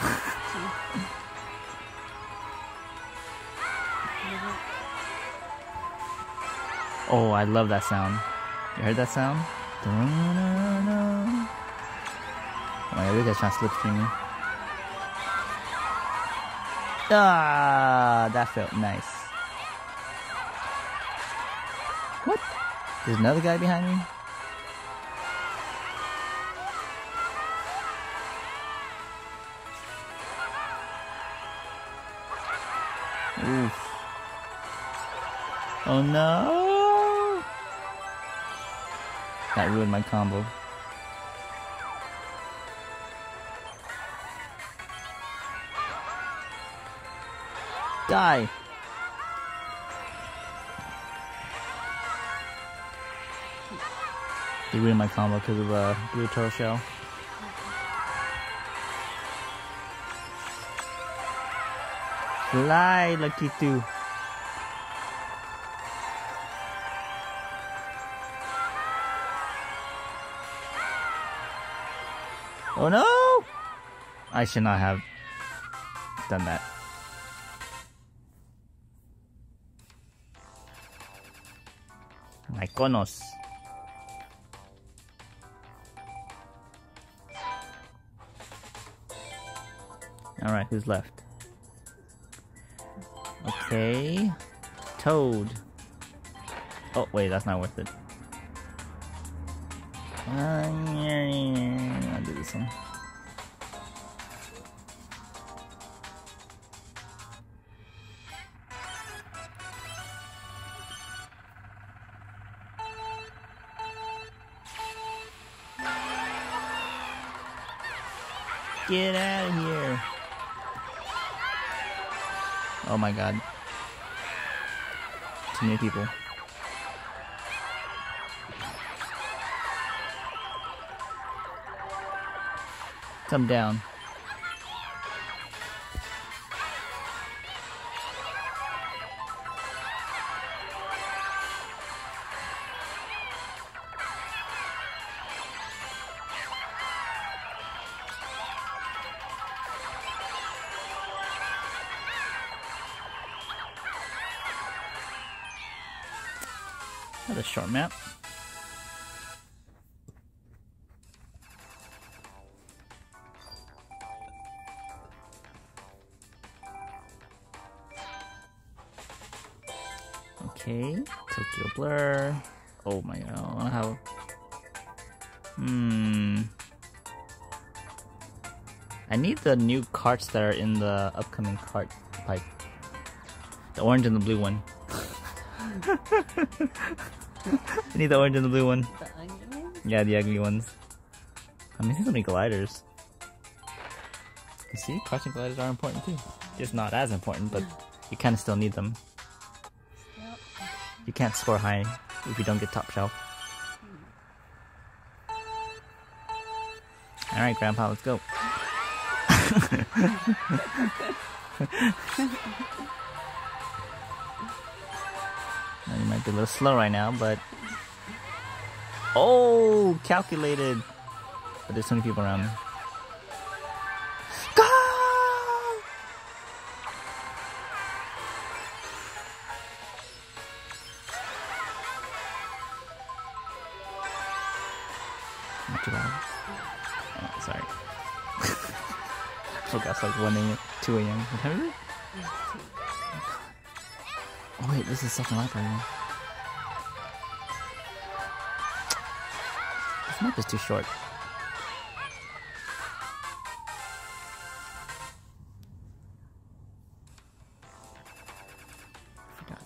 S1: Oh, I love that sound. You heard that sound? Oh my god, we guys trying to slipstream me. Ah, that felt nice. What? There's another guy behind me? Oof. Oh no! That ruined my combo. Die! He ruined my combo because of the blue turtle shell. Fly, Lakito! Oh no! I should not have done that. Mykonos. Alright, who's left? Okay. Toad. Oh, wait, that's not worth it. I'll do this one. Get out of here. Oh my god. Too many people. Come down. Another short map. Okay, Tokyo Blur. Oh my god, I don't know how. I need the new carts that are in the upcoming cart pipe. The orange and the blue one. I need the orange and the blue one.
S2: The ugly ones?
S1: Yeah, the ugly ones. I'm missing so many gliders. You see, crouching gliders are important too. Just not as important, but you kind of still need them.
S2: Yep.
S1: You can't score high if you don't get top shelf. Alright, Grandpa, let's go. Now, you might be a little slow right now, but... Oh! Calculated! But there's so many people around me. Go! too loud? Oh, sorry. Forgot it's like 1 a.m., 2 a.m. What time is it? Oh wait, this is second lap already. This map is too short. Forgot.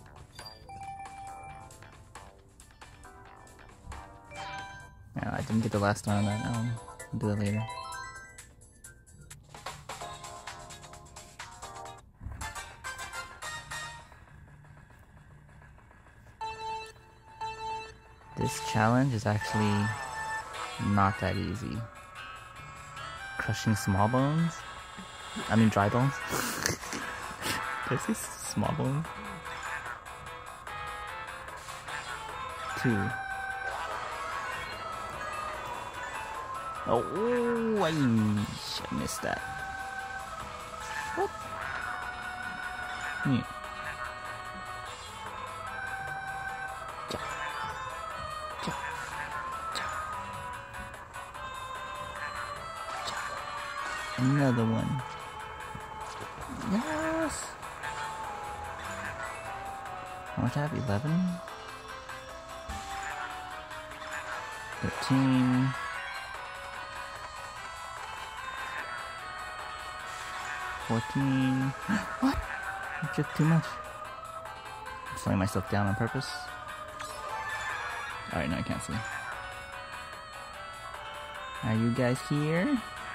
S1: Yeah, I didn't get the last one on that. I'll do that later. This challenge is actually not that easy. Crushing small bones? I mean dry bones? Did I say small bones? 2. Oh, I missed that. What? Yeah. Another one. Yes! How much I have? 11? 13. 14. What? I took too much. I'm slowing myself down on purpose. Alright, no, I can't see. Are you guys here?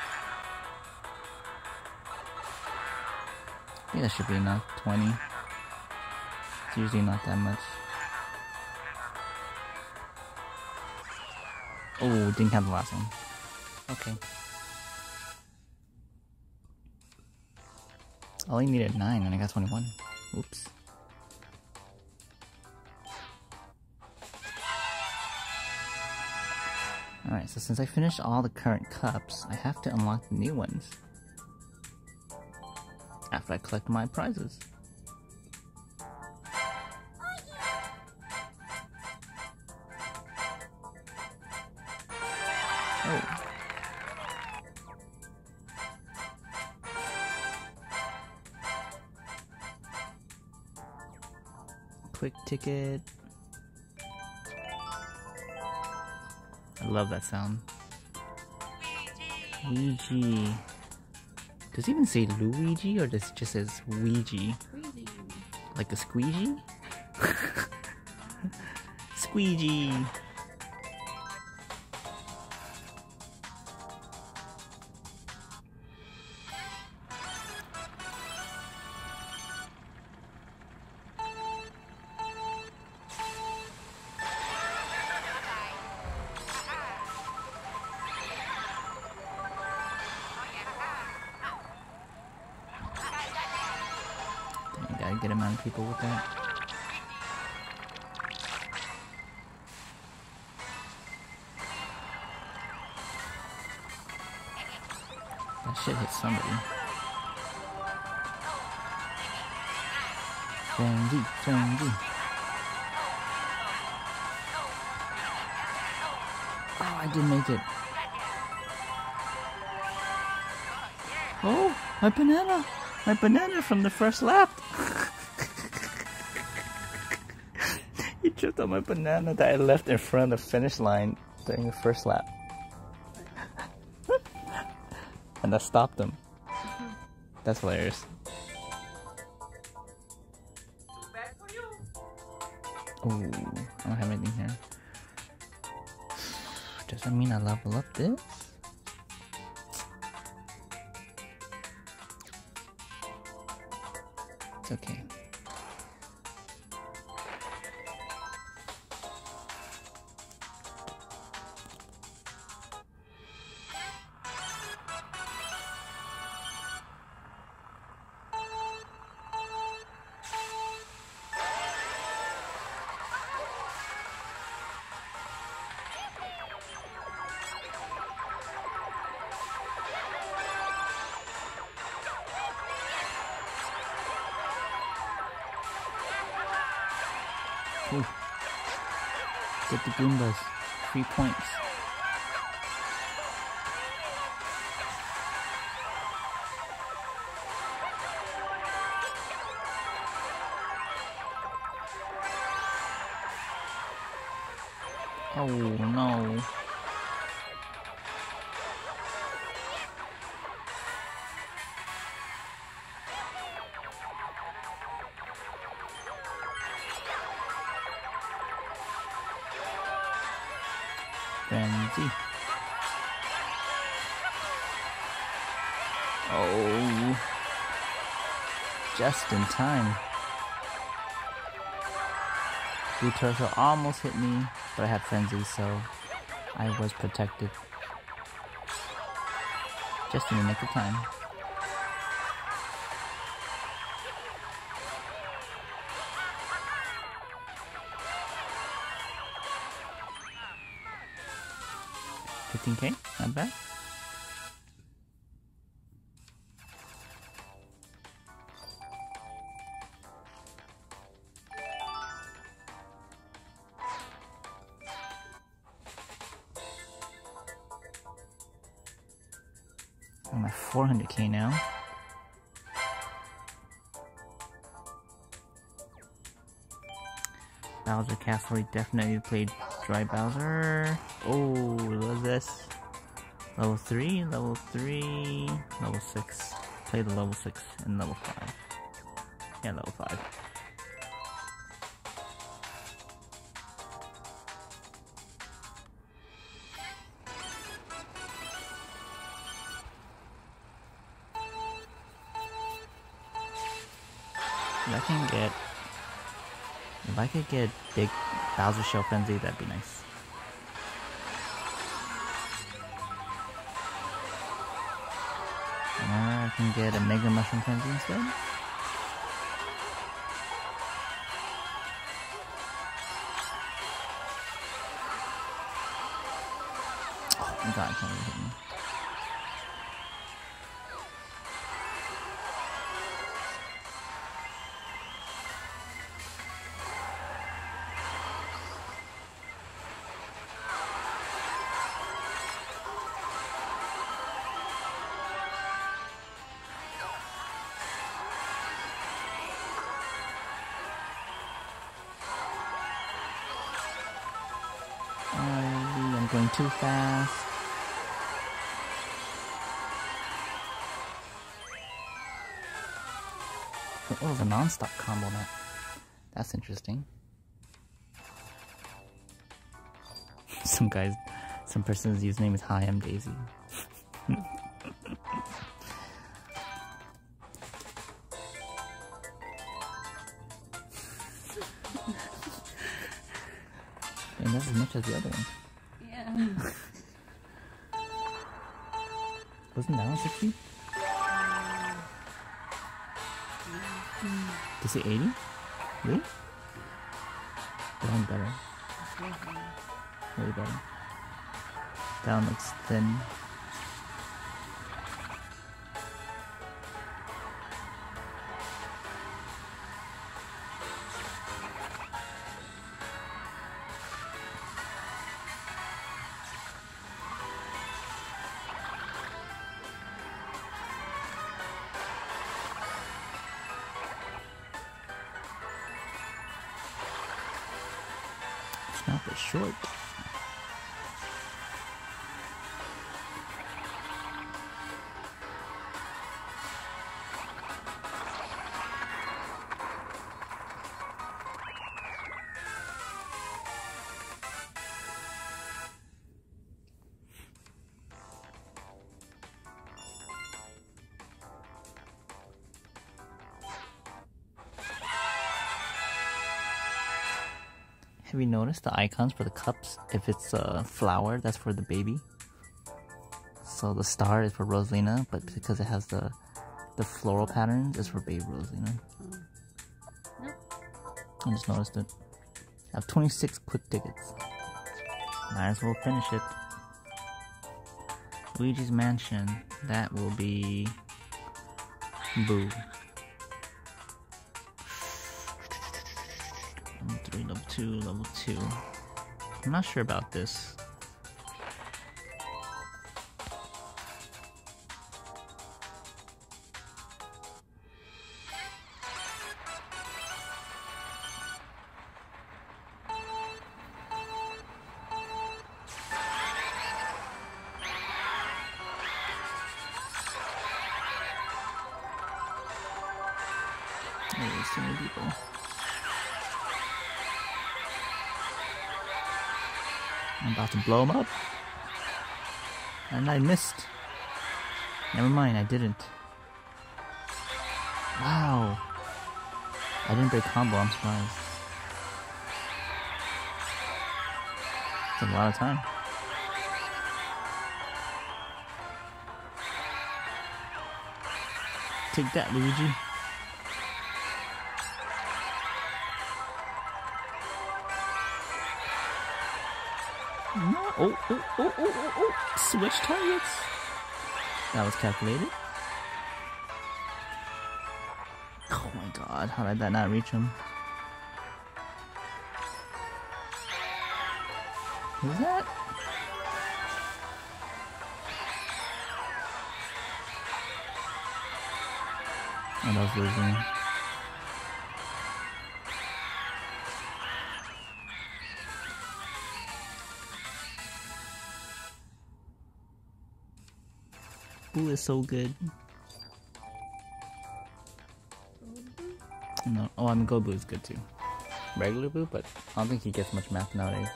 S1: I think that should be enough. 20. It's usually not that much. Oh, didn't count the last one. Okay. I only needed 9 and I got 21. Oops. Alright, so since I finished all the current cups, I have to unlock the new ones after I collect my prizes. Oh. Quick ticket. I love that sound. Ouija. Does it even say Luigi or does it just says Ouija? Like a squeegee? Squeegee! Got a good amount of people with that. That shit hit somebody. Frenzy. Oh, I did make it. Oh, my banana! My banana from the first lap! He tripped on my banana that I left in front of the finish line during the first lap. And that stopped him. That's hilarious. Oh, I don't have anything here. Does that mean I level up this? It's okay. Ooh. Get the Goombas. 3 points. Oh no. Frenzy. Oh. Just in time. Blue Turtle almost hit me, but I had Frenzy, so I was protected. Just in the nick of time. $15K, not bad. I'm at 400K now. Bowser Castle, we definitely played Dry Bowser. Oh, what was this? Level 3, level 3, level 6. Play the level 6 and level 5. Yeah, level 5. If I could get big Bowser Shell Frenzy, that'd be nice. Or I can get a Mega Mushroom Frenzy instead. Oh my god, I can't really hit me. I'm going too fast. Oh, it's a non-stop combo net. That's interesting. Some person's username is Hi, I'm Daisy. And that's as much as the other one.
S2: Yeah.
S1: Wasn't that one 60? Did you say 80? Really? That one better. Way better. That one looks thin. Not that short. Have you noticed the icons for the cups? If it's a flower, that's for the baby. So the star is for Rosalina, but because it has the floral patterns, it's for baby Rosalina. I just noticed it. I have 26 quick tickets. Might as well finish it. Luigi's Mansion. That will be... Boo. Level 3, level 2, level 2. I'm not sure about this. There's too many people. I'm about to blow him up. And I missed. Never mind, I didn't. Wow. I didn't break combo, I'm surprised. It's a lot of time. Take that, Luigi. No. Oh. Switch targets. That was calculated. Oh my god, how did that not reach him? Who's that? Oh, that was losing. Boo is so good. No, oh, I mean Go Boo is good too. Regular Boo, but I don't think he gets much math nowadays.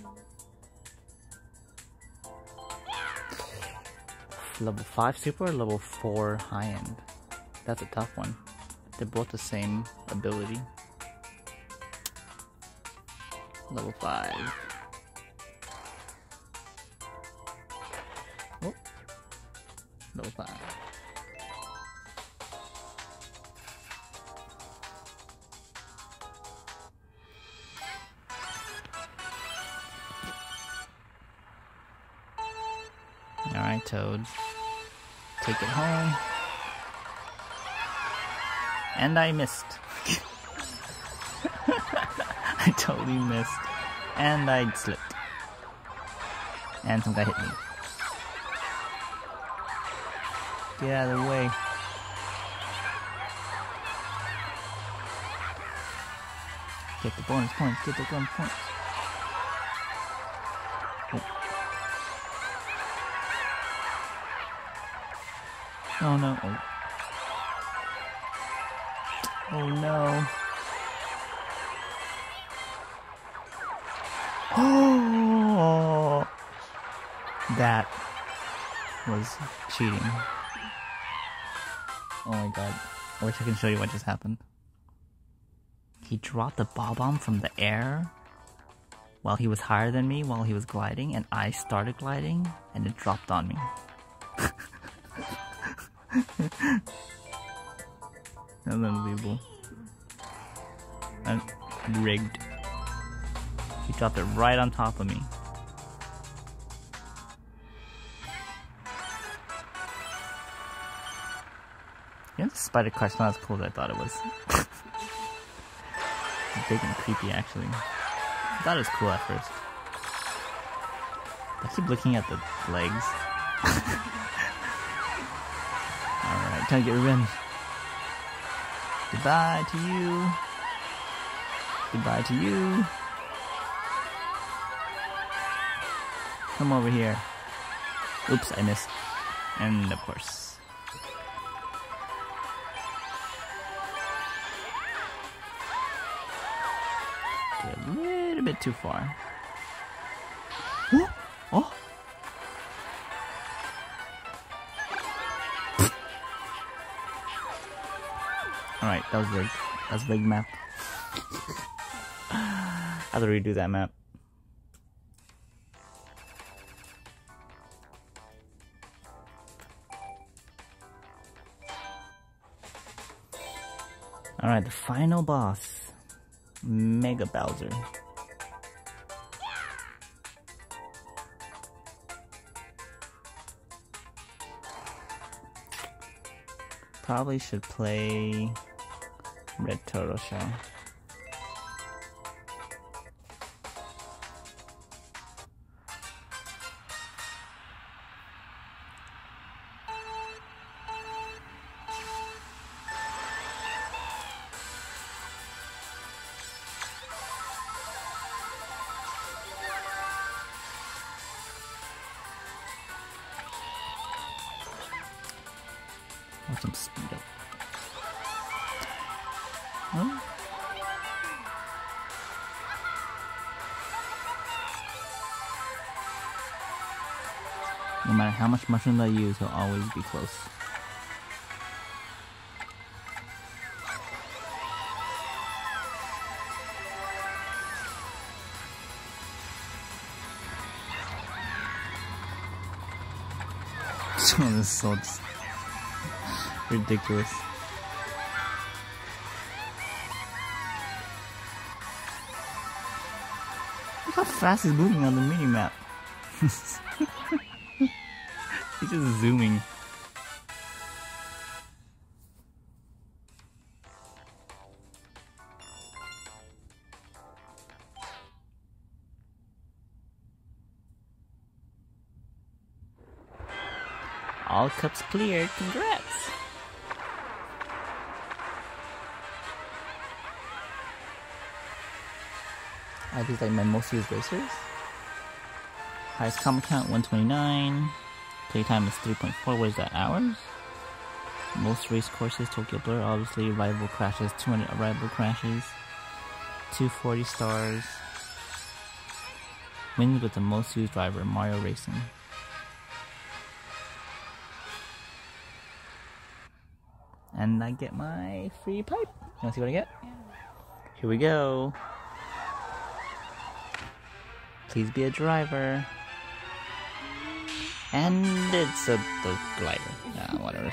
S1: Level 5 super or level 4 high end? That's a tough one. They're both the same ability. Level 5. Oh. Level 5. Alright, Toad. Take it home. And I missed. I totally missed. And I slipped. And some guy hit me. Get out of the way. Get the bonus points. Get the bonus points. Oh no. Oh. Oh no. Oh, that was cheating. Oh my god. I wish I could show you what just happened. He dropped a Bob-omb from the air while he was higher than me, while he was gliding, and I started gliding, and it dropped on me. That's unbelievable. And rigged. He dropped it right on top of me. You know, the spider car's not as cool as I thought it was. It's big and creepy, actually. I thought it was cool at first. I keep looking at the legs. Alright, time to get revenge. Goodbye to you. Goodbye to you. Come over here. Oops, I missed. And of course. Get a little bit too far. Oh! Oh! Alright, that was rigged. That was rigged map. I have to redo that map. Alright, the final boss. Mega Bowser. Probably should play Red Turtle Shell. Want some speed up. Hmm? No matter how much mushrooms I use, he'll always be close. This is so ridiculous. Look how fast he's moving on the mini map. He's just zooming. All cups cleared, congrats! Are these like my most used racers? Highest combo count 129. Playtime is 3.4. What is that, hours? Most race courses, Tokyo Blur, obviously. Rival crashes, 200 rival crashes. 240 stars. Wins with the most used driver, Mario Racing. And I get my free pipe. You wanna see what I get?
S2: Yeah.
S1: Here we go. Please be a driver. And it's the glider. Nah, whatever.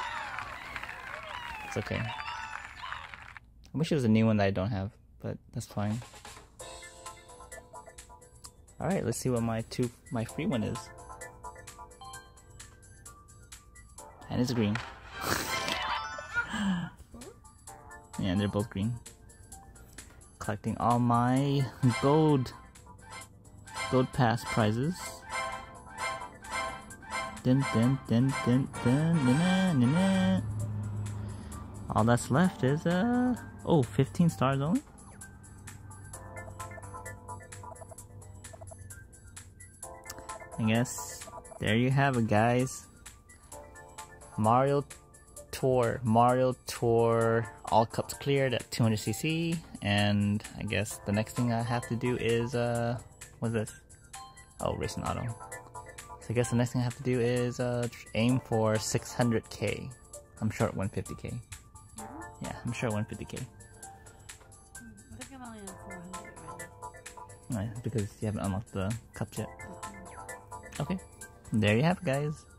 S1: It's okay. I wish it was a new one that I don't have, but that's fine. Alright, let's see what my free one is. And it's green. Yeah, they're both green. Collecting all my gold pass prizes. Dun, dun, dun, dun, dun, dun, dun, dun, dun. All that's left is 15 stars only. I guess there you have it, guys. Mario Tour, all cups cleared at 200cc, and I guess the next thing I have to do is what's this? Oh, Racing Auto. So I guess the next thing I have to do is aim for 600k. I'm short 150k. Yeah, I'm short 150k.
S2: I think I'm only on 400 right now.
S1: Right, because you haven't unlocked the cups yet. Okay, there you have it, guys.